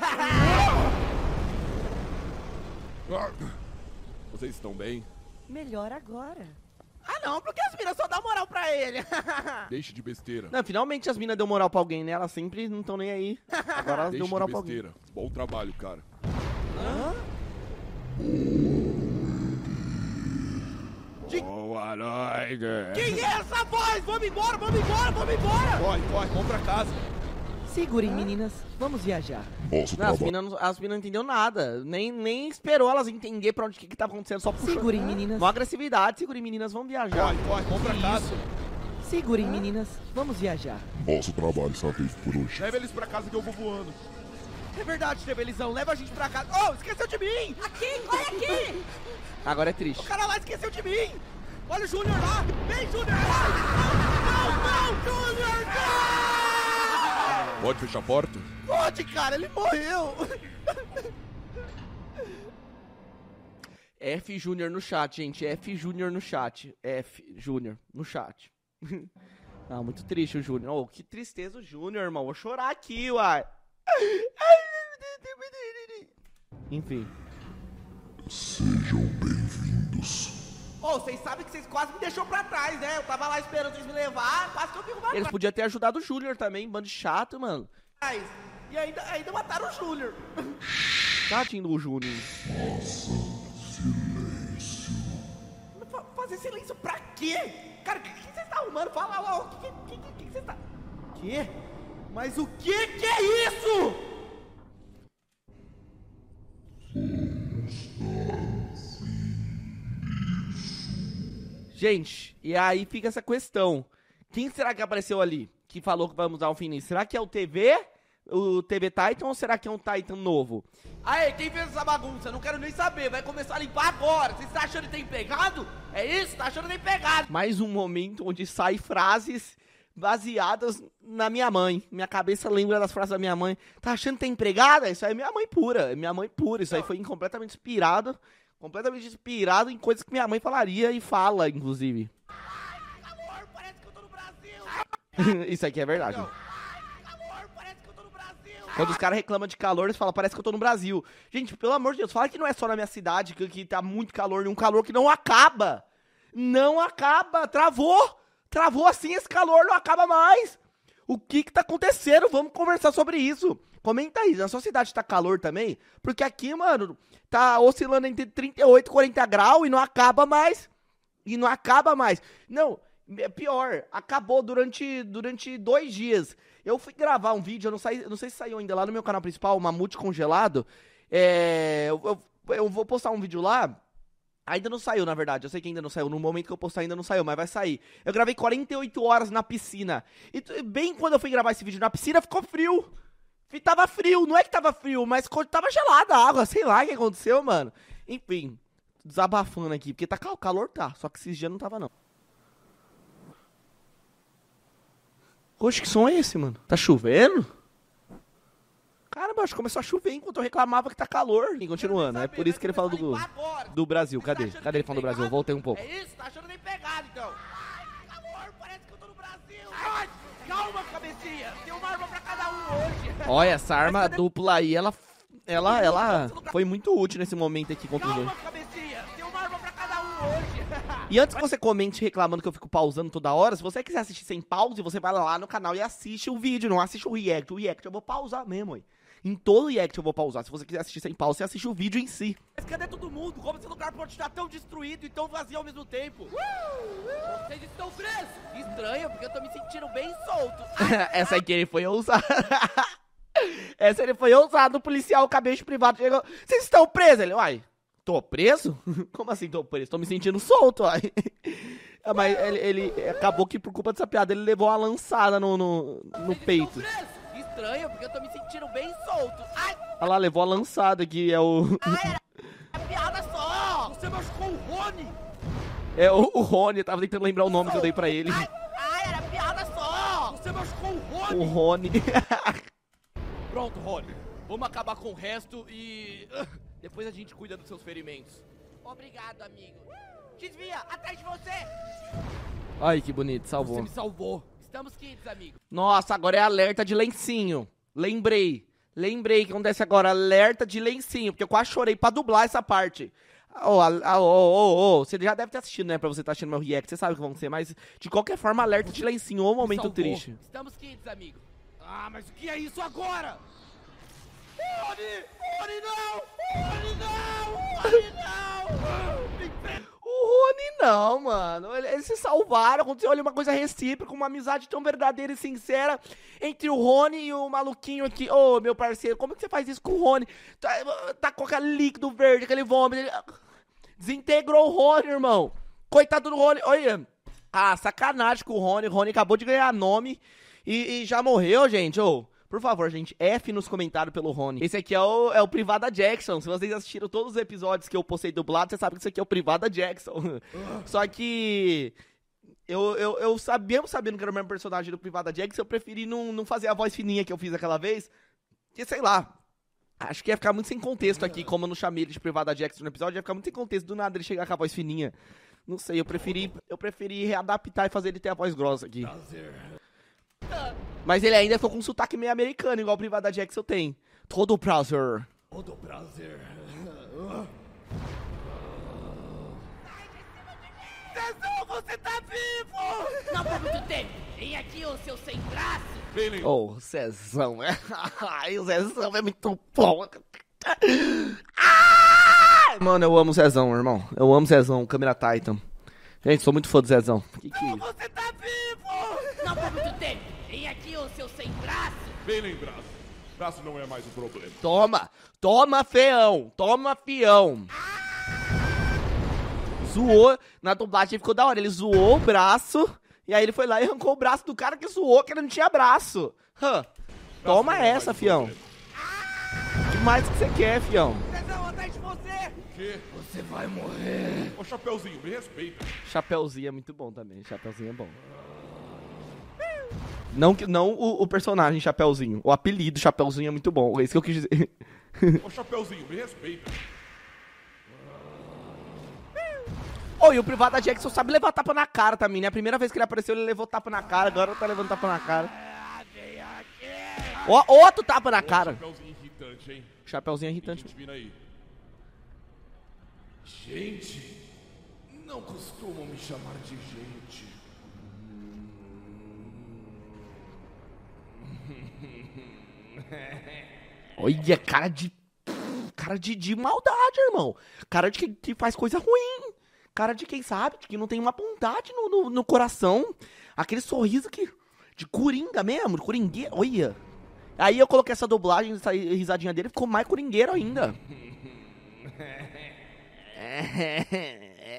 Vocês estão bem? Melhor agora. Ah não, porque as minas só dão moral pra ele. Deixe de besteira. Não, finalmente as minas deu moral pra alguém, né? Elas sempre não estão nem aí. Agora elas Deixe deu moral de pra alguém. besteira. Bom trabalho, cara. Boa noite! Quem é essa voz? Vamos embora, vamos embora, vamos embora. Corre, corre, vamos pra casa. Segurem, meninas. Vamos viajar. Nossa, Não, as minas não, as minas não entenderam nada. Nem, nem esperou elas entender pra onde que, que tá acontecendo. Só puxou. Segurem, meninas. Uma agressividade. Segurem, meninas. Vamos viajar. Corre, corre, vamos pra casa. Segurem, meninas. Vamos viajar. Nosso trabalho está feito por hoje. Leva eles pra casa que eu vou voando. É verdade, Trevelizão. Leva a gente pra casa. Oh, esqueceu de mim. Aqui, olha aqui. Agora é triste. O cara lá esqueceu de mim. Olha o Júnior lá. Vem, Júnior. Não, não, não, Júnior, não. Pode fechar a porta? Pode, cara, ele morreu. F Júnior no chat, gente. F Júnior no chat. F Júnior no chat. Ah, muito triste o Júnior. Oh, que tristeza o Júnior, irmão. Vou chorar aqui, uai. Enfim. Sejam bem-vindos. Ô, vocês sabem que vocês quase me deixou pra trás, né? Eu tava lá esperando vocês me levar, quase que eu fico pra Eles podiam ter ajudado o Júnior também. Bando de chato, mano. trás. E ainda, ainda mataram o Júnior. Tadinho do Júnior. Fa- Fazer silêncio pra quê? Cara, o que que você tá arrumando? Fala logo, o que que- que que- que você tá... Quê? Mas o que que é isso? Gente, e aí fica essa questão. Quem será que apareceu ali? Que falou que vamos dar um fim nisso? Será que é o T V? O T V Titan ou será que é um Titan novo? Aê, quem fez essa bagunça? Eu não quero nem saber, vai começar a limpar agora. Você tá achando que tem pegado? É isso? Tá achando que tem pegado? Mais um momento onde sai frases baseadas na minha mãe. Minha cabeça lembra das frases da minha mãe. Tá achando que tem empregada? Isso aí é minha mãe pura. É minha mãe pura. Isso aí foi completamente inspirado. Completamente inspirado em coisas que minha mãe falaria e fala, inclusive. Amor, parece que eu tô no Brasil. Isso aqui é verdade. Amor, parece que eu tô no Brasil. Quando os caras reclamam de calor, eles falam, parece que eu tô no Brasil. Gente, pelo amor de Deus, fala que não é só na minha cidade que, que tá muito calor, um calor que não acaba. Não acaba, travou. Travou assim esse calor, não acaba mais. O que que tá acontecendo? Vamos conversar sobre isso. Comenta aí, na sua cidade tá calor também? Porque aqui, mano, tá oscilando entre trinta e oito e quarenta graus e não acaba mais. E não acaba mais. Não, é pior, acabou durante, durante dois dias. Eu fui gravar um vídeo, eu não, saí, eu não sei se saiu ainda lá no meu canal principal, o Mamute Congelado. É, eu, eu, eu vou postar um vídeo lá. Ainda não saiu, na verdade. Eu sei que ainda não saiu. No momento que eu postar ainda não saiu, mas vai sair. Eu gravei quarenta e oito horas na piscina. E bem quando eu fui gravar esse vídeo na piscina, ficou frio. Tava frio, não é que tava frio, mas tava gelada a água, sei lá o que aconteceu, mano. Enfim, desabafando aqui, porque tá cal calor, tá, só que esses dias não tava, não. Oxe, que som é esse, mano? Tá chovendo? Caramba, acho que começou a chover enquanto eu reclamava que tá calor. E continuando, é por isso que ele fala do, do Brasil. Cadê? Cadê ele falando do Brasil? Voltei um pouco. É isso? Tá achando bem pegado, então. Ai, que calor, parece que eu tô no Brasil. Ai, calma, cabecinha. Tem uma arma pra cada um hoje. Olha, essa arma dupla aí, ela, ela, ela foi muito útil nesse momento aqui contra os dois. Calma, cabecinha. Tem uma arma pra cada um hoje. E antes que você comente reclamando que eu fico pausando toda hora, se você quiser assistir sem pause, você vai lá no canal e assiste o vídeo, não assiste o react. O react eu vou pausar mesmo, aí. Em todo react eu vou pausar. Se você quiser assistir sem pause, você assiste o vídeo em si. Mas cadê todo mundo? Como esse lugar pode estar tão destruído e tão vazio ao mesmo tempo? Uh! Vocês estão presos? Estranho, porque eu tô me sentindo bem solto. Ai, essa aqui ele foi ousado. Essa ele foi ousado. O policial, o cabelo privado, chegou. Vocês estão presos? Ele, uai, tô preso? Como assim tô preso? Tô me sentindo solto, uai. Mas ele, ele acabou que por culpa dessa piada ele levou uma lançada no, no, no peito. Estranho, porque eu tô me sentindo bem solto. Ai! Olha lá, levou a lançada que é o... Ai, era piada só! Você machucou o Rony! É o, o Rony, eu tava tentando lembrar o nome que eu dei pra ele. Ai, ai, era piada só! Você machucou o Rony! O Rony. Pronto, Rony. Vamos acabar com o resto e... depois a gente cuida dos seus ferimentos. Obrigado, amigo. Desvia, atrás de você! Ai, que bonito, salvou. Você me salvou. Estamos quites, amigo. Nossa, agora é alerta de lencinho. Lembrei. Lembrei que acontece agora, alerta de lencinho, porque eu quase chorei pra dublar essa parte. Ô, ô, ô, ô, você já deve ter assistido, né, pra você estar tá assistindo meu react, você sabe o que vai acontecer, mas de qualquer forma, alerta de lencinho, ou momento triste. Estamos quites, amigo. Ah, mas o que é isso agora? Rony! Rony, não! Rony, não! Rony, não! O Rony não, mano. Eles se salvaram. Aconteceu ali uma coisa recíproca, uma amizade tão verdadeira e sincera entre o Rony e o maluquinho aqui. Ô, oh, meu parceiro, como que você faz isso com o Rony? Tá, tá com aquele líquido verde, aquele vômito. Ele... Desintegrou o Rony, irmão. Coitado do Rony. Olha. Ah, sacanagem com o Rony. O Rony acabou de ganhar nome e, e já morreu, gente. Ô. Oh. Por favor, gente, F nos comentários pelo Rony. Esse aqui é o, é o Privada Jackson. Se vocês assistiram todos os episódios que eu postei dublado, você sabe que isso aqui é o Privada Jackson. Uh. Só que... Eu, eu, eu sabia, sabendo que era o mesmo personagem do Privada Jackson, eu preferi não, não fazer a voz fininha que eu fiz aquela vez. Porque, sei lá, acho que ia ficar muito sem contexto aqui, como eu não chamei ele de Privada Jackson no episódio, ia ficar muito sem contexto. Do nada ele chegar com a voz fininha. Não sei, eu preferi, eu preferi readaptar e fazer ele ter a voz grossa aqui. Mas ele ainda ficou com um sotaque meio americano, igual o Privada Jackson tem. Todo prazer. Todo prazer. Zezão, você tá vivo! Não por muito tempo. Vem aqui, ô seu sem braço. Ô, oh, Zezão, é... Ai, o Zezão é muito bom. Ah! Mano, eu amo o Zezão, irmão. Eu amo o Zezão, Câmera Titan. Gente, sou muito fã do Zezão. Que que... Não, você tá vivo! Não por muito tempo. Vem aqui, ô seu sem braço. Bem lembrado. Braço não é mais o problema. Toma! Toma, feão! Toma, fião! Zoou. Na dublagem ficou da hora. Ele zoou o braço. E aí ele foi lá e arrancou o braço do cara que zoou, que ele não tinha braço. Huh. Toma essa, fião. O que mais que você quer, fião? Zezão, atrás de você! O quê? Você vai morrer. Ô, Chapeuzinho, me respeita. Chapeuzinho é muito bom também. Chapeuzinho é bom. Não, não o, o personagem Chapeuzinho. O apelido Chapeuzinho é muito bom. É isso que eu quis dizer. Ô, Chapeuzinho, me respeita. Ô, oh, e o Privada Jackson sabe levar tapa na cara também, né? A primeira vez que ele apareceu, ele levou tapa na cara. Agora tá levando tapa na cara. Ó, oh, outro tapa na cara. Chapeuzinho irritante, hein? Chapeuzinho irritante. Gente, vindo aí. Gente, não costumam me chamar de gente. Olha, cara de... Cara de, de maldade, irmão. Cara de que, que faz coisa ruim. Cara de quem sabe, de que não tem uma bondade no, no, no coração. Aquele sorriso que... De coringa mesmo, de coringueiro. Olha. Aí eu coloquei essa dublagem, essa risadinha dele, ficou mais coringueiro ainda.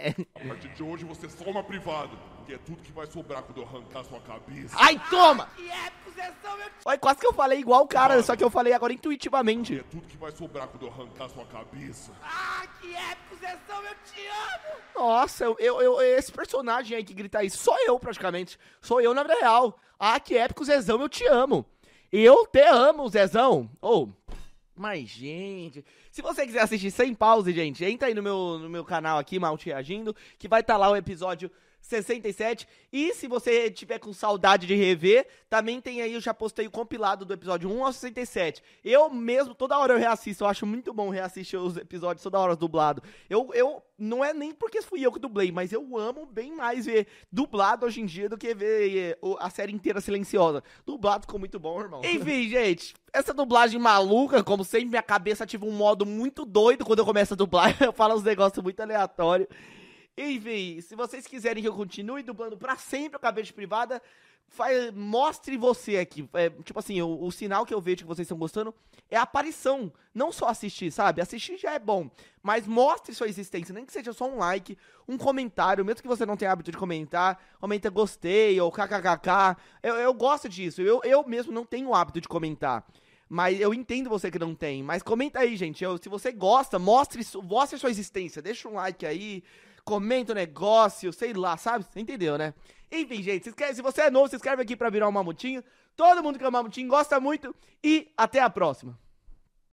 A partir de hoje você é só uma privada, que é tudo que vai sobrar quando eu arrancar sua cabeça. Ai, toma! Que épico, Zezão, eu te... Olha, quase que eu falei igual o cara, só que eu falei agora intuitivamente. Que é tudo que vai sobrar quando eu arrancar sua cabeça. Ah, que épico, Zezão, eu te amo! Nossa, eu, eu, eu- esse personagem aí que grita isso, sou eu praticamente. Sou eu na vida real. Ah, que épico, Zezão, eu te amo. Eu te amo, Zezão. Ô, mas, gente, se você quiser assistir sem pause, gente, entra aí no meu, no meu canal aqui, Malte Reagindo, que vai estar lá o episódio sessenta e sete. E se você tiver com saudade de rever, também tem aí, eu já postei o compilado do episódio um ao sessenta e sete. Eu mesmo, toda hora eu reassisto, eu acho muito bom reassistir os episódios toda hora dublado. Eu, eu, não é nem porque fui eu que dublei, mas eu amo bem mais ver dublado hoje em dia do que ver eh, o- a série inteira silenciosa. Dublado ficou muito bom, irmão. Enfim, gente, essa dublagem maluca, como sempre, minha cabeça ativa um modo muito doido quando eu começo a dublar. Eu falo uns negócios muito aleatórios. Enfim, se vocês quiserem que eu continue dublando pra sempre a cabeça privada, faz, mostre você aqui. É, tipo assim, o, o sinal que eu vejo que vocês estão gostando é a aparição. Não só assistir, sabe? Assistir já é bom. Mas mostre sua existência. Nem que seja só um like, um comentário. Mesmo que você não tenha hábito de comentar, comenta gostei ou kkkk. Eu, eu gosto disso. Eu, eu mesmo não tenho o hábito de comentar. Mas eu entendo você que não tem. Mas comenta aí, gente. Eu, se você gosta, mostre, su- mostre sua existência. Deixa um like aí. Comenta o negócio, sei lá, sabe? Você entendeu, né? Enfim, gente, se, inscreve- se você é novo, se inscreve aqui pra virar um mamutinho. Todo mundo que é um mamutinho gosta muito. E até a próxima.